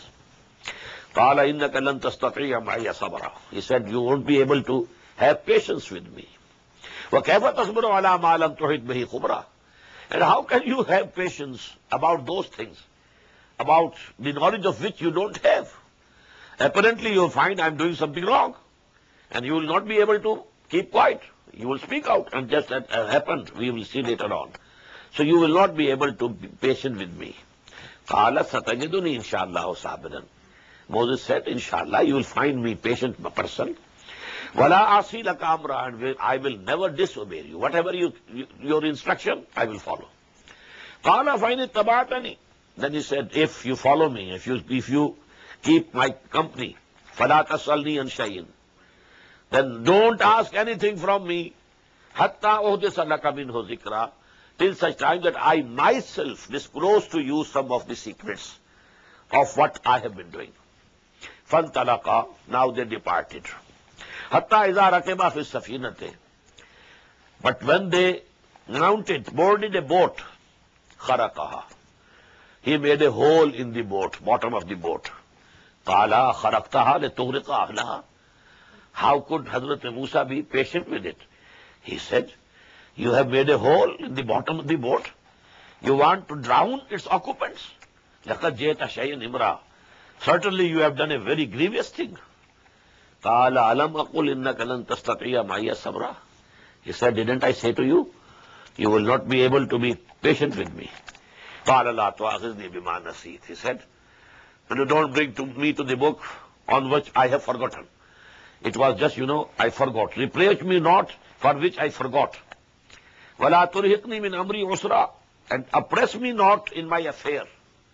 قَالَ إِنَّكَ لَن تَسْتَطِيعَ مَعِيَ صَبْرًا. He said, you won't be able to have patience with me. وَكَيْفَ تَصْبِرُ عَلَىٰ مَا لَمْ تُحِطْ بِهِ خُبْرًا. And how can you have patience about those things, about the knowledge of which you don't have? Apparently you'll find I'm doing something wrong, and you will not be able to keep quiet. You will speak out, and just as happened, we will see later on. So you will not be able to be patient with me. قَالَ سَتَجِدُنِي إِنْ شَاءَ اللَّهُ صَابِرًا. Moses said, Inshallah, you will find me patient person. Wala asi laka amra, and I will never disobey you. Whatever your instruction, I will follow. Qala fa in ittaba'tani. Then he said, if you follow me, if you keep my company, fala tasalni an shay'in, then don't ask anything from me, hatta uhdisa laka minhu zikra, till such time that I myself disclose to you some of the secrets of what I have been doing. Fantalaqa, now they departed. Hatta iza rakiba fi safinate. But when they boarded a boat, kharaqaha, he made a hole in the boat, bottom of the boat. Qala kharaqtaha litughriqa ahlaha. How could Hazrat Musa be patient with it? He said, you have made a hole in the bottom of the boat. You want to drown its occupants. Laqad jeta shay'an imra. Certainly you have done a very grievous thing. Qala alam aqul innaka lan tastati'a ma'iya sabra. He said, didn't I say to you, you will not be able to be patient with me. Qala la tu'akhidhni bima nasit. He said, and you don't bring me to the book on which I have forgotten. It was just, I forgot. Reproach me not for which I forgot. Wala turhiqni min amri usra, and oppress me not in my affair.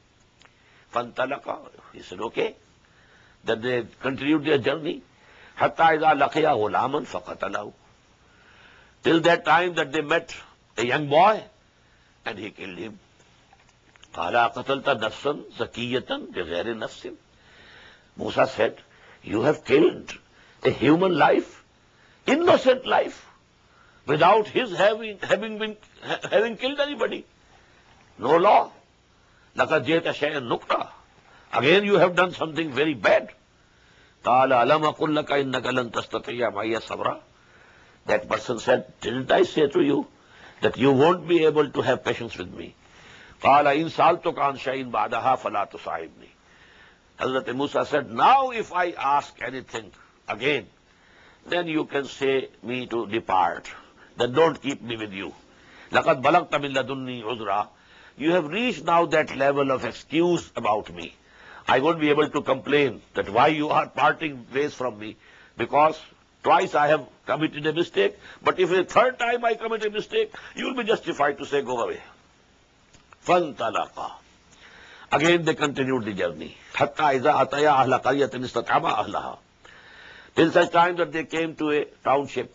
Fantalaqa, he said, okay. Then they continued their journey. Hatta iza laqiya ghulaman faqatalahu. Till that time that they met a young boy, and he killed him. Qala qatalta nafsan zakiyatan bighayri nafsin. Musa said, you have killed a human life, innocent life, without his having killed anybody. No law. Laqad jeta shay'an nukra. Again you have done something very bad. Qala alam aqul laka innaka lan tastati'a ma'iya sabra. That person said, didn't I say to you that you won't be able to have patience with me? Qala in sa'altuka an shay'in ba'daha fala tusa'ibni. Hazrat Musa said, now if I ask anything again, then you can say me to depart. Then don't keep me with you. Laqad balagta min ladunni uzra. You have reached now that level of excuse about me. I won't be able to complain that why you are parting ways from me, because twice I have committed a mistake, but if a third time I commit a mistake, you will be justified to say, go away. Fantalaqa. Again they continued the journey. Hatta iza ataya ahla qaryatin istat'ama ahlaha. Till such time that they came to a township,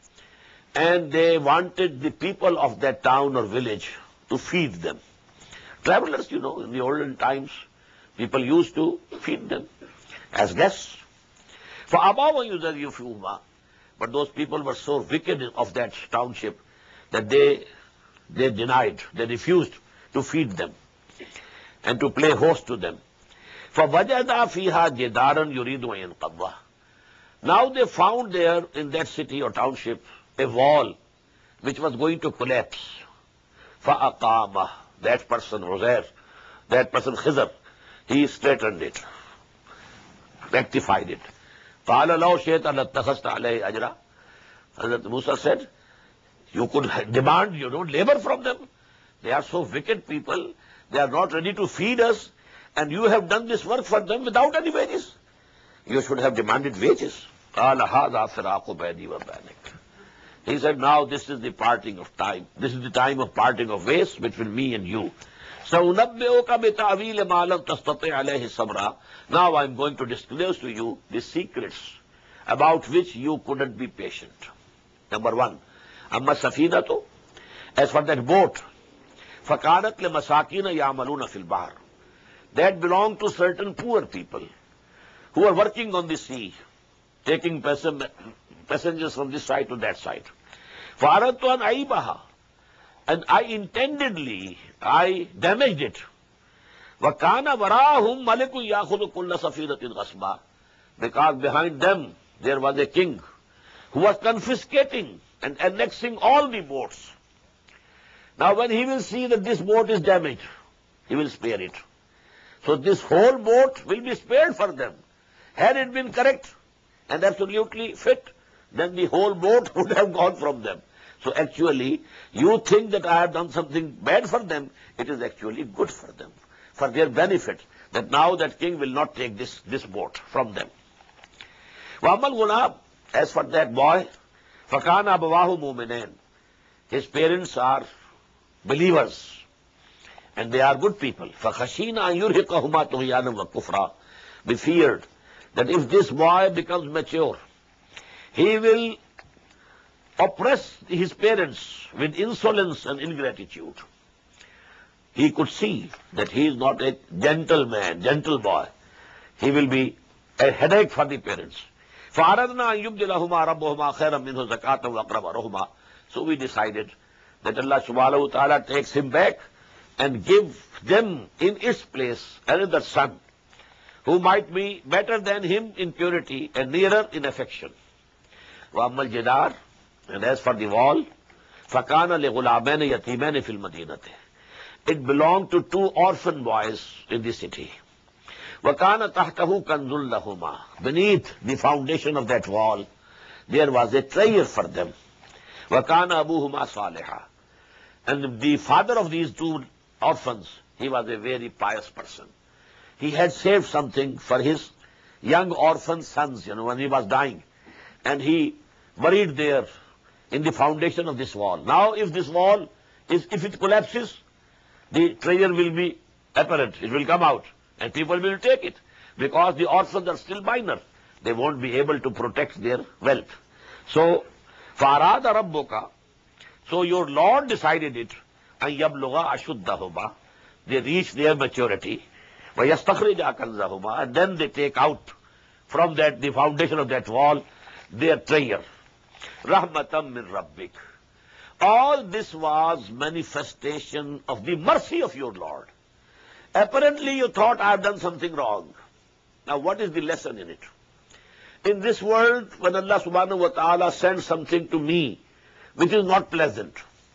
and they wanted the people of that town or village to feed them. Travelers, in the olden times, people used to feed them as guests. For Abawa, but those people were so wicked of that township that they denied, they refused to feed them and to play host to them. For Wajada fiha jidaran yuridu an yanqadha. Now they found there in that city or township a wall which was going to collapse. فَأَقَامَهُ. That person Uzair, that person Khizr, he straightened it, rectified it. قَالَ لَوْ شِئْتَ لَاتَّخَذْتَ عَلَيْهِ أَجْرًا. Hazrat Musa said, you could demand, labor from them. They are so wicked people, they are not ready to feed us, and you have done this work for them without any wages. You should have demanded wages. قَالَ هَذَا فِرَاقُ بَيْنِي وَبَيْنِكَ. He said, now this is the parting of time. This is the time of parting of ways between me and you. سَأُنَبِّئُكَ بِتَعْوِيلِ مَا لَمْ تَسْتَطِعْ عَلَيْهِ صَبْرًا. Now I am going to disclose to you the secrets about which you couldn't be patient. Number one, أَمَّا السَّفِينَةُ. As for that boat, فَكَانَتْ لِمَسَاكِينَ يَعْمَلُونَ فِي الْبَحْرِ. That belonged to certain poor people who are working on the sea, taking passengers from this side to that side. فَأَرَدْتُ أَنْ أَعِيبَهَا. And I damaged it. وَكَانَ وَرَاهُمْ مَلِكٌ يَأْخُذُ كُلَّ سَفِينَةٍ غَصْبًا. Because behind them there was a king who was confiscating and annexing all the boats. Now when he will see that this boat is damaged, he will spare it. So this whole boat will be spared for them. Had it been correct and absolutely fit, then the whole boat would have gone from them. So actually, you think that I have done something bad for them, it is actually good for them, for their benefit, that now that king will not take this boat from them. وَأَمَّا الْغُلَامُ. As for that boy, فَكَانَ أَبَوَاهُ مُؤْمِنَيْنِ, his parents are believers and they are good people. فَخَشِينَ أَن يُرْهِقَهُمَا طُغْيَانًا وَكُفْرًا, we feared that if this boy becomes mature, he will oppress his parents with insolence and ingratitude. He could see that he is not a gentleman, gentle boy. He will be a headache for the parents. فَأَرَدْنَا أَن يُبْدِلَهُمَا رَبُّهُمَا خَيْرًا مِنْهُ زَكَاةً وَأَقْرَبَ رُحْمًا. So we decided that Allah subhanahu wa ta'ala takes him back and give them in its place another son who might be better than him in purity and nearer in affection. وَأَمَّا الْجِدَارِ, and as for the wall, فَكَانَ لِغُلَامَيْنِ يَتِيمَيْنِ فِي الْمَدِينَةِ, it belonged to two orphan boys in the city. وَكَانَ تَحْتَهُ كَنْزٌ لَهُمَا, beneath the foundation of that wall, there was a treasure for them. وَكَانَ أَبُوهُمَا صَالِحًا, and the father of these two orphans, he was a very pious person. He had saved something for his young orphan sons, when he was dying, and he buried there in the foundation of this wall. Now, if this wall if it collapses, the treasure will be apparent. It will come out, and people will take it, because the orphans are still minor. They won't be able to protect their wealth. So, فَأَرَادَ رَبُّكَ, so your Lord decided it, أَن يَبْلُغَ أَشُدَّهُمَا, they reach their maturity, وَيَسْتَخْرِجَ كَنْزَهُمَا, and then they take out from that, the foundation of that wall, their treasure. رَحْمَةً مِّن رَبِّكَ. All this was manifestation of the mercy of your Lord. Apparently you thought I have done something wrong. Now what is the lesson in it? In this world, when Allah subhanahu wa ta'ala sends something to me which is not pleasant,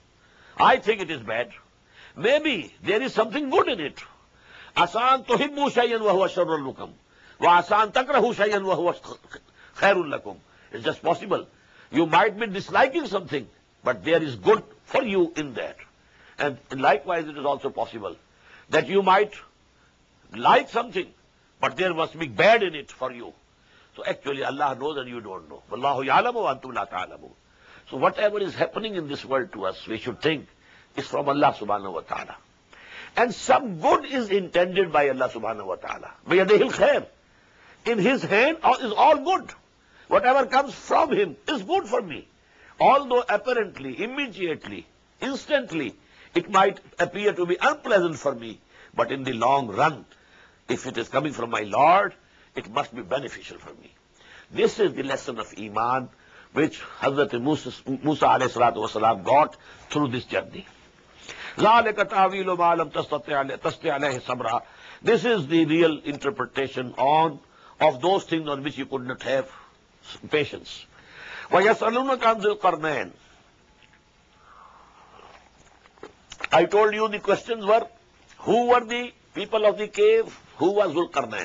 I think it is bad. Maybe there is something good in it. Asan tuhibbu shay'an wa huwa sharrun lakum, wa asan takrahu shay'an wa huwa khairun lakum. It's just possible. You might be disliking something, but there is good for you in that. And likewise, it is also possible that you might like something, but there must be bad in it for you. So actually, Allah knows and you don't know. Wallahu ya'lamu wa antum la ta'lamun. So whatever is happening in this world to us, we should think is from Allah subhanahu wa ta'ala. And some good is intended by Allah subhanahu wa ta'ala. Biyadihil khair. In His hand is all good. Whatever comes from Him is good for me. Although apparently, immediately, instantly, it might appear to be unpleasant for me, but in the long run, if it is coming from my Lord, it must be beneficial for me. This is the lesson of Iman which Hazrat Musa alayhi salatu wasalam got through this journey. ذَلِكَ تَعْوِيلُ مَا لَمْ تَسْتَطِعْ عَلَيْهِ صَبْرًا. This is the real interpretation of those things on which you could not have patience. وَيَسْأَلُونَكَ عَنْ ذِي الْقَرْنَيْنِ. I told you the questions were, who were the people of the cave, who was Zulqarnain?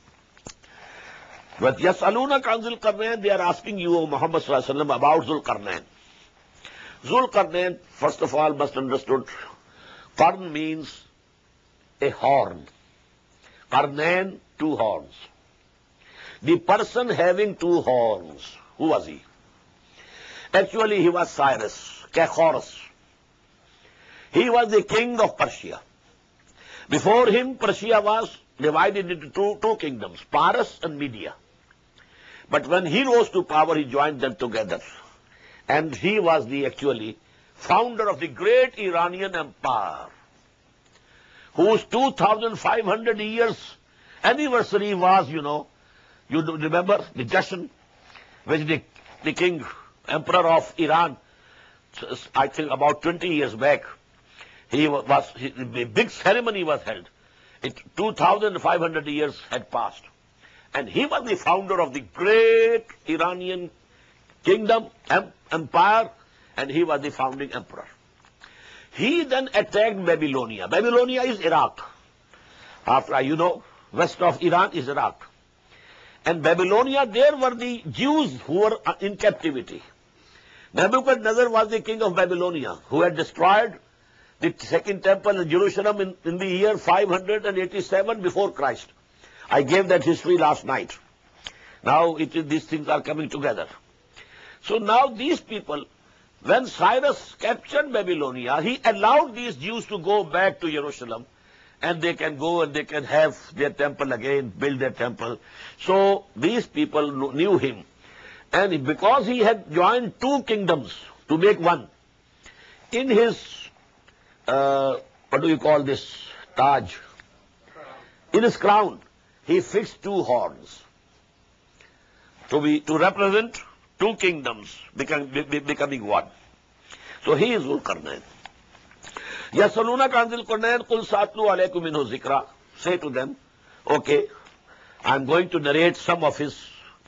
But يَسْأَلُونَكَ عَنْ ذِي الْقَرْنَيْنِ, they are asking you, O Muhammad sallallahu alaihi wasallam, about Zulqarnain. Zulqarnain, first of all, must understood, Qarn means a horn. Qarnain, two horns. The person having two horns, who was he? Actually, he was Cyrus, Caechorus. He was the king of Persia. Before him, Persia was divided into two kingdoms, Paras and Media. But when he rose to power, he joined them together. And he was the actually founder of the great Iranian empire, whose 2,500 years anniversary was, you remember the Jashan, which the king, emperor of Iran, I think about 20 years back, the big ceremony was held. 2,500 years had passed. And he was the founder of the great Iranian kingdom, empire, and he was the founding emperor. He then attacked Babylonia. Babylonia is Iraq. After, west of Iran is Iraq. And Babylonia, there were the Jews who were in captivity. Nebuchadnezzar was the king of Babylonia, who had destroyed the second temple in Jerusalem in the year 587 before Christ. I gave that history last night. Now these things are coming together. So now these people, when Cyrus captured Babylonia, he allowed these Jews to go back to Jerusalem, and they can go and they can have their temple again, build their temple. So these people knew him. And because he had joined two kingdoms to make one, in his, what do you call this, Taj? In his crown, he fixed two horns to represent two kingdoms becoming one. So he is Zulqarnain. Yasaluna kan Zulqarnain qul satlu alaykum minhu zikra. Say to them, okay, I'm going to narrate some of his,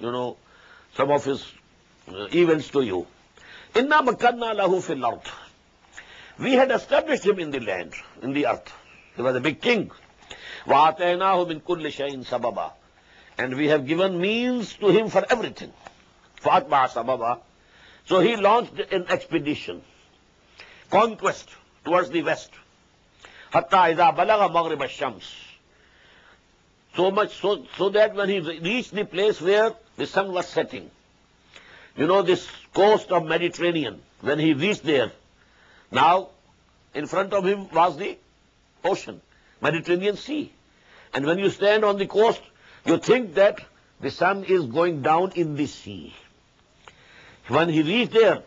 events to you. Inna makanna lahu fil ard. We had established him in the land, in the earth. He was a big king. Wa ataynahu min kulli shay'in sababa. And we have given means to him for everything. Fatma sababa. So he launched an expedition, conquest towards the west. Hatta idha balagha maghrib ash-shams. So much so that when he reached the place where the sun was setting, this coast of Mediterranean, when he reached there, now in front of him was the ocean, Mediterranean Sea. And when you stand on the coast, you think that the sun is going down in the sea. When he reached there,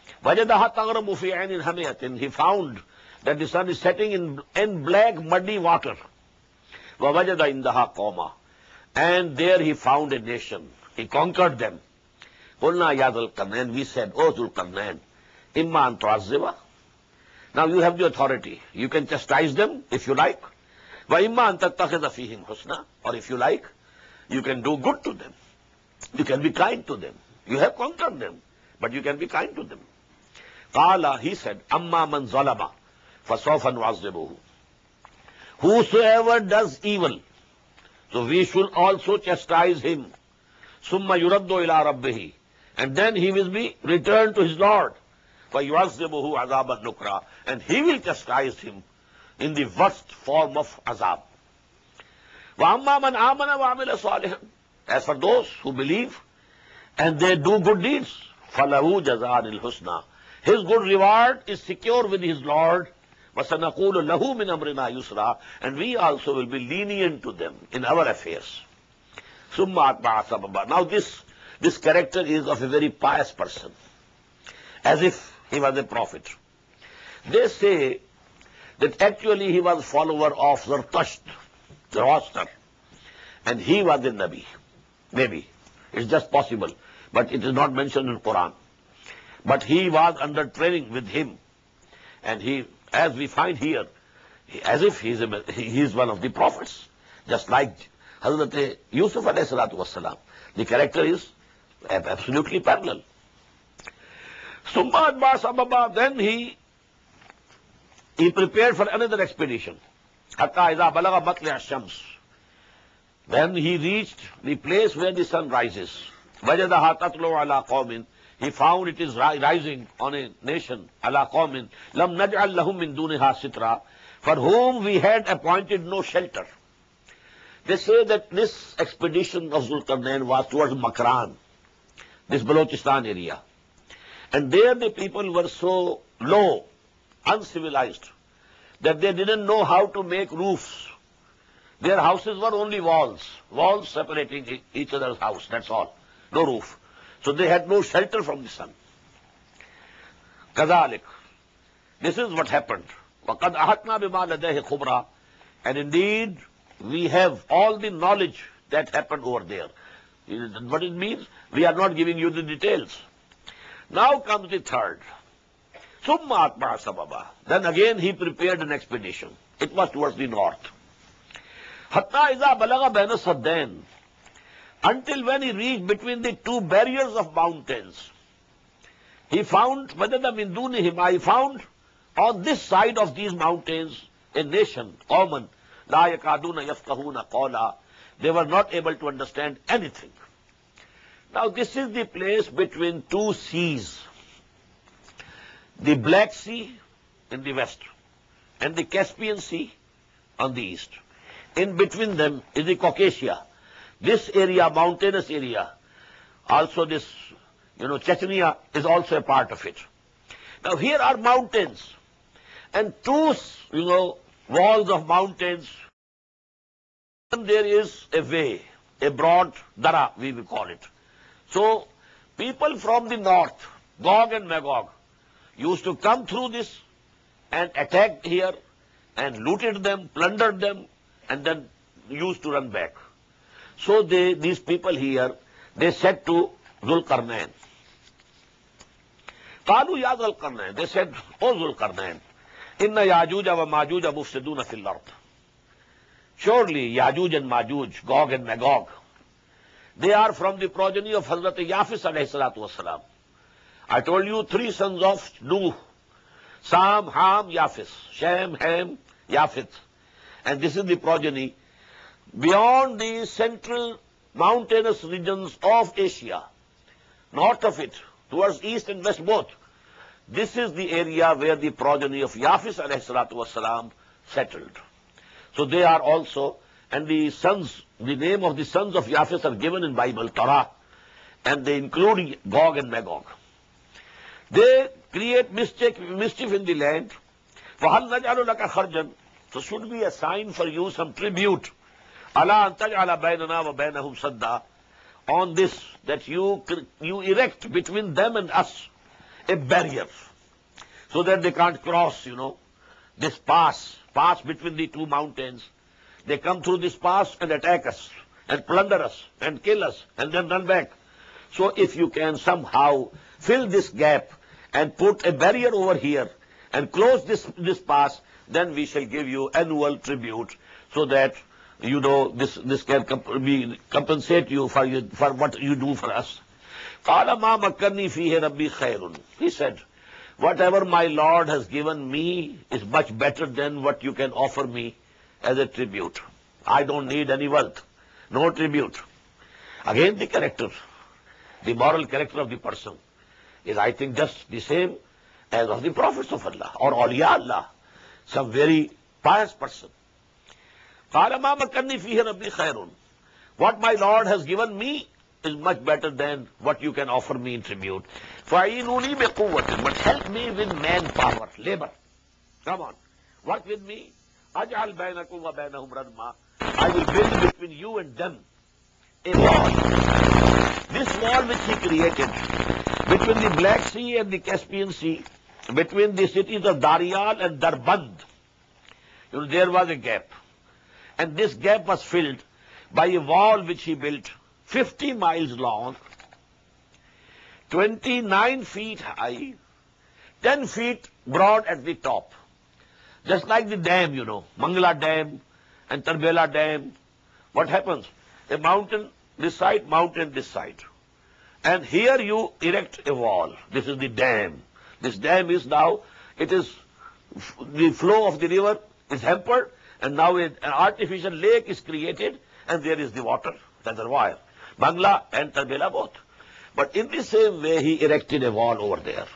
he found that the sun is setting in black, muddy water. And there he found a nation. He conquered them. And we said, oh Zulqarnain, imma an tu'azziba. Now you have the authority. You can chastise them if you like. Wa imma an tattakhidha fihim husna. Or if you like, you can do good to them. You can be kind to them. You have conquered them, but you can be kind to them. Qala, he said, amma man zalama fasawfa nu'azzibuhu. Whosoever does evil, so we should also chastise him. Summa yuraddu ila rabbihi. And then he will be returned to his Lord. فَيُعَذِّبُهُ عَذَابًا نُكْرًا. And he will chastise him in the worst form of azab. وَأَمَّا مَنْ آمَنَ وَعَمِلَ صَالِحًا. As for those who believe and they do good deeds, فَلَهُ جَزَاءً الْحُسْنَى. His good reward is secure with his Lord. وَسَنَقُولُ لَهُ مِنْ أَمْرِنَا يُسْرًا. And we also will be lenient to them in our affairs. ثُمَّ أَتْبَعَ سَبَبًا. Now this character is of a very pious person, as if he was a prophet. They say that actually he was a follower of Zoroaster, and he was a Nabi. Maybe. It's just possible, but it is not mentioned in Quran. But he was under training with him, and he, as we find here, as if he is one of the prophets, just like Hazrat Yusuf alayhi salatu wassalam. The character is absolutely parallel. Summa adba sababa. Then he prepared for another expedition. Hatta idha balagha matli' ash-shams. When he reached the place where the sun rises, wajadaha tatlu ala qawmin. He found it is rising on a nation, ala qawmin lam naj'al lahum min duniha sitra, for whom we had appointed no shelter. They say that this expedition of Zulqarnain was towards Makran, this Balochistan area. And there the people were so low, uncivilized, that they didn't know how to make roofs. Their houses were only walls separating each other's house, that's all. No roof. So they had no shelter from the sun. Kazalik. This is what happened. وَقَدْ أَحَطْنَا بِمَا لَدَيْهِ خُبْرًا. And indeed, we have all the knowledge that happened over there. What it means? We are not giving you the details. Now comes the third. Summa atba'a sababa. Then again he prepared an expedition. It was towards the north. Hatta iza balagha bayna saddain. Until when he reached between the two barriers of mountains, he found, wajada min dunihima, he found on this side of these mountains a nation, common, la yakaduna yafqahuna qawla. They were not able to understand anything. Now this is the place between two seas, the Black Sea in the west and the Caspian Sea on the east. In between them is the Caucasia. This area, mountainous area, also this Chechnya is also a part of it. Now here are mountains, and two, walls of mountains. And there is a way, a broad dara, we will call it. So people from the north, Gog and Magog, used to come through this and attack here and looted them, plundered them, and then used to run back. So these people here, they said to Zulkarnain, Qalu ya Zulkarnain, they said, O Zulkarnain, Inna Yajuja wa Majuja mufsiduna fil ard. Surely Yajuj and Majuj, Gog and Magog, they are from the progeny of Hazrat Yafis alayhi salatu wasalam. I told you 3 sons of Nuh, Sam, Ham, Yafis, Shem, Ham, Yafith. And this is the progeny. Beyond the central mountainous regions of Asia, north of it, towards east and west both, this is the area where the progeny of Yafis alayhi salatu wasalam settled. So they are also, and the name of the sons of Yafis are given in Bible, Torah, and they include Gog and Magog. They create mischief in the land. فَهَلْ نَجْعَلُ لَكَ خَرْجًا. So should we assign for you some tribute, أَلَا أَن تَجْعَلَ بَيْنَنَا وَبَيْنَهُمْ صَدًّا, on this, that you erect between them and us a barrier, so that they can't cross, this pass between the 2 mountains. They come through this pass and attack us, and plunder us, and kill us, and then run back. So if you can somehow fill this gap and put a barrier over here and close this pass, then we shall give you annual tribute, so that this can compensate you for what you do for us. قَالَ مَا مَكَّنِّي فِيهِ رَبِّي خَيْرٌ. He said, whatever my Lord has given me is much better than what you can offer me as a tribute. I don't need any wealth, no tribute. Again the character, the moral character of the person is, I think, just the same as of the prophets of Allah or awliya Allah, some very pious person. قَالَ مَا مَكَّنِّي فِيهِ رَبِّي خَيْرٌ. What my Lord has given me is much better than what you can offer me in tribute. فَعِينُونِي بِقُوَّةٍ. But help me with manpower, labor. Come on, work with me. أَجْعَلْ بَيْنَكُمْ وَبَيْنَهُمْ رَدْمًا. I will build between you and them a wall. This wall which he created between the Black Sea and the Caspian Sea, between the cities of Darial and Darband, there was a gap. And this gap was filled by a wall which he built 50 miles long, 29 feet high, 10 feet broad at the top. Just like the dam, Mangala Dam and Tarbela Dam. What happens? A mountain this side, mountain this side. And here you erect a wall. This is the dam. This dam is now, the flow of the river is hampered, and now an artificial lake is created, and there is the water, reservoir. Bangla and Tarbela both. But in the same way, he erected a wall over there.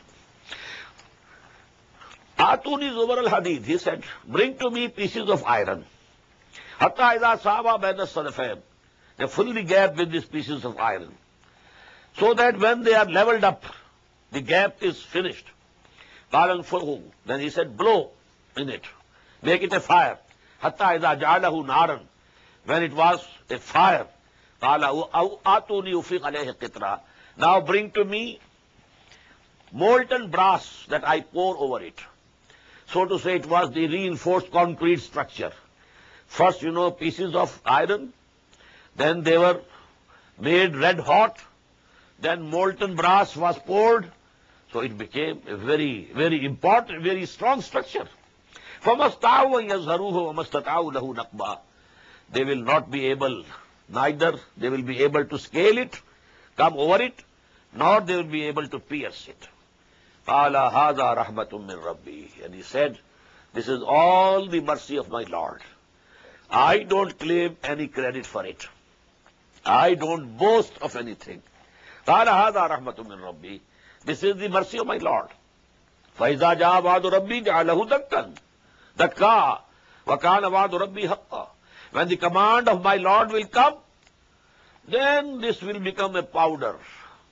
Atuni Zubar al-Hadid, he said, bring to me pieces of iron. Hatta idha saba baina sadafam. They fill the gap with these pieces of iron, so that when they are leveled up, the gap is finished. Qalan furhu. Then he said, blow in it, make it a fire. Hatta idha ja'alahu naran. When it was a fire, qala atuni ufiq alayhi qitra. Now bring to me molten brass that I pour over it. So to say, it was the reinforced concrete structure. First, pieces of iron, then they were made red hot, then molten brass was poured, so it became a very, very important, very strong structure. فَمَسْتَعُوا يَظْهَرُوهُ وَمَسْتَطَعُوا لَهُ نَقْبًا. They will not be able, neither they will be able to scale it, come over it, nor they will be able to pierce it. قَالَ هَذَا رَحْمَةٌ مِّن رَبِّي. And he said, this is all the mercy of my Lord. I don't claim any credit for it. I don't boast of anything. قَالَ هَذَا رَحْمَةٌ مِّن رَبِّي. This is the mercy of my Lord. فَإِذَا جَاءَ وَعْدُ رَبِّي جَعَلَهُ دَكًّا دَكَّا وَكَانَ وَعْدُ رَبِّي حَقًّا. When the command of my Lord will come, then this will become a powder.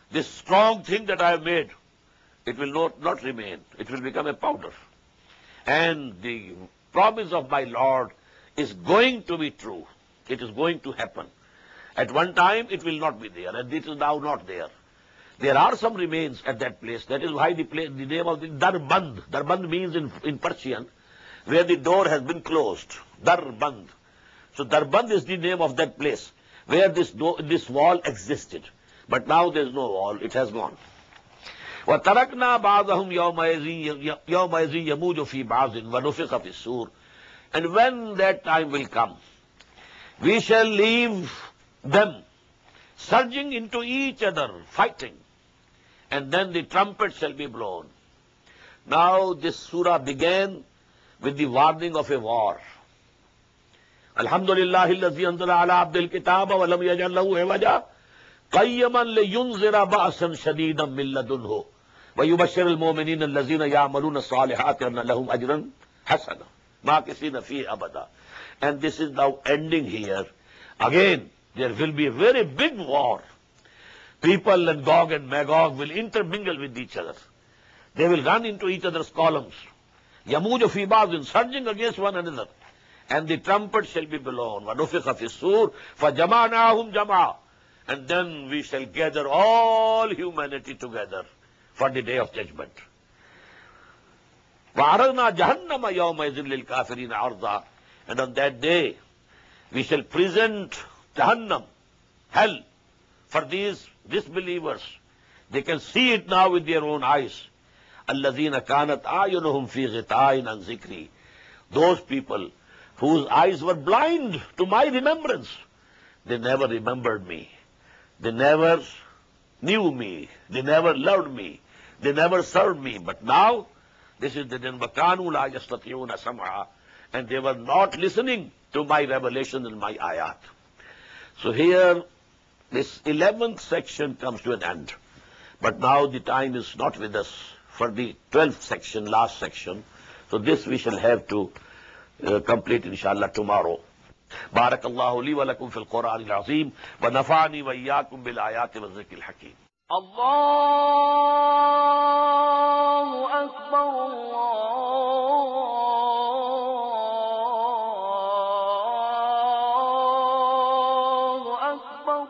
this strong thing that I have made, it will not remain. It will become a powder. And the promise of my Lord is going to be true. It is going to happen. At one time, it will not be there, and it is now not there. There are some remains at that place. That is why the name of the Darband. Darband means in Persian, where the door has been closed. Darband. So Darband is the name of that place, where this wall existed. But now there is no wall. It has gone. وَتَرَكْنَا بَعْضَهُمْ يَوْمَئِذٍ يَمُوجُ فِي بَعْضٍ وَنُفِخَ فِي الصُّورِ. And when that time will come, we shall leave them surging into each other, fighting, and then the trumpet shall be blown. Now this surah began with the warning of a war. Alhamdulillahi alladhi anzala ala abdil kitaba wa lam yaj'al lahu iwaja qayyaman liyunzira ba'san shadidan min ladunhu wa yubashshira al-mu'minina allazina ya'maluna as-salihati anna lahum ajran hasana makithina fihi abada. And this is now ending here. Again, there will be a very big war. People and Gog and Magog will intermingle with each other. They will run into each other's columns. Yamuju fi ba'din, surging against one another. And the trumpet shall be blown. وَنُفِخَ فِي الصُّورِ فَجَمَعْنَاهُمْ جَمْعًا. And then we shall gather all humanity together for the day of judgment. وَعَرَضْنَا جَهَنَّمَ يَوْمَئِذٍ لِلْكَافِرِينَ عَرْضًا. And on that day, we shall present Jahannam, hell, for these disbelievers. They can see it now with their own eyes. الَّذِينَ كَانَتْ أَعْيُنُهُمْ فِي غِطَاءٍ عَنْ ذِكْرِي. Those people whose eyes were blind to my remembrance. They never remembered me. They never knew me. They never loved me. They never served me. But now, this is the din وَكَانُوا لَا يَسْتَطِيعُونَ سَمْعًا. And they were not listening to my revelation and my ayat. So here, this 11th section comes to an end. But now the time is not with us for the 12th section, last section. So this we shall have to complete inshallah tomorrow. Barakallahu li wa lakum fil Qur'an al-Azim wa nafa'ani wa iyyakum bil ayati wa dhikr al-hakim. Allahu Akbar, Allahu Akbar.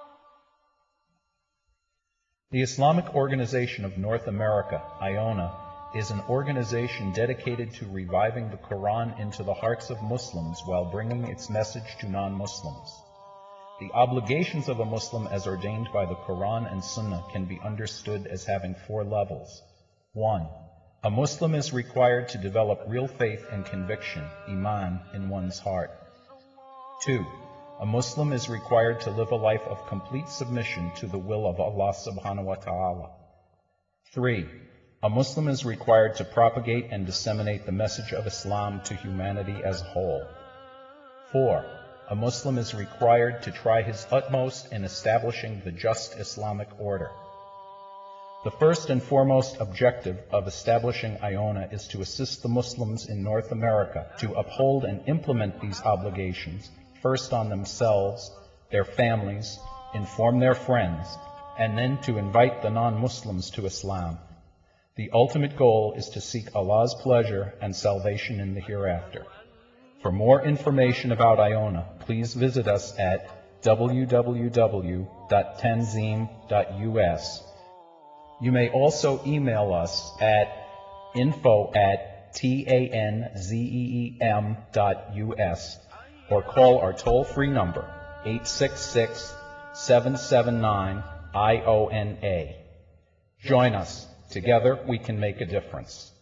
The Islamic Organization of North America, IONA, is an organization dedicated to reviving the Quran into the hearts of Muslims while bringing its message to non-Muslims. The obligations of a Muslim as ordained by the Quran and Sunnah can be understood as having 4 levels. 1. A Muslim is required to develop real faith and conviction, iman, in one's heart. 2. A Muslim is required to live a life of complete submission to the will of Allah subhanahu wa ta'ala. 3. A Muslim is required to propagate and disseminate the message of Islam to humanity as a whole. 4. A Muslim is required to try his utmost in establishing the just Islamic order. The first and foremost objective of establishing IONA is to assist the Muslims in North America to uphold and implement these obligations, first on themselves, their families, inform their friends, and then to invite the non-Muslims to Islam. The ultimate goal is to seek Allah's pleasure and salvation in the hereafter. For more information about IONA, please visit us at www.tanzeem.us. You may also email us at info@tanzeem.us or call our toll-free number 866-779-IONA. Join us. Together we can make a difference.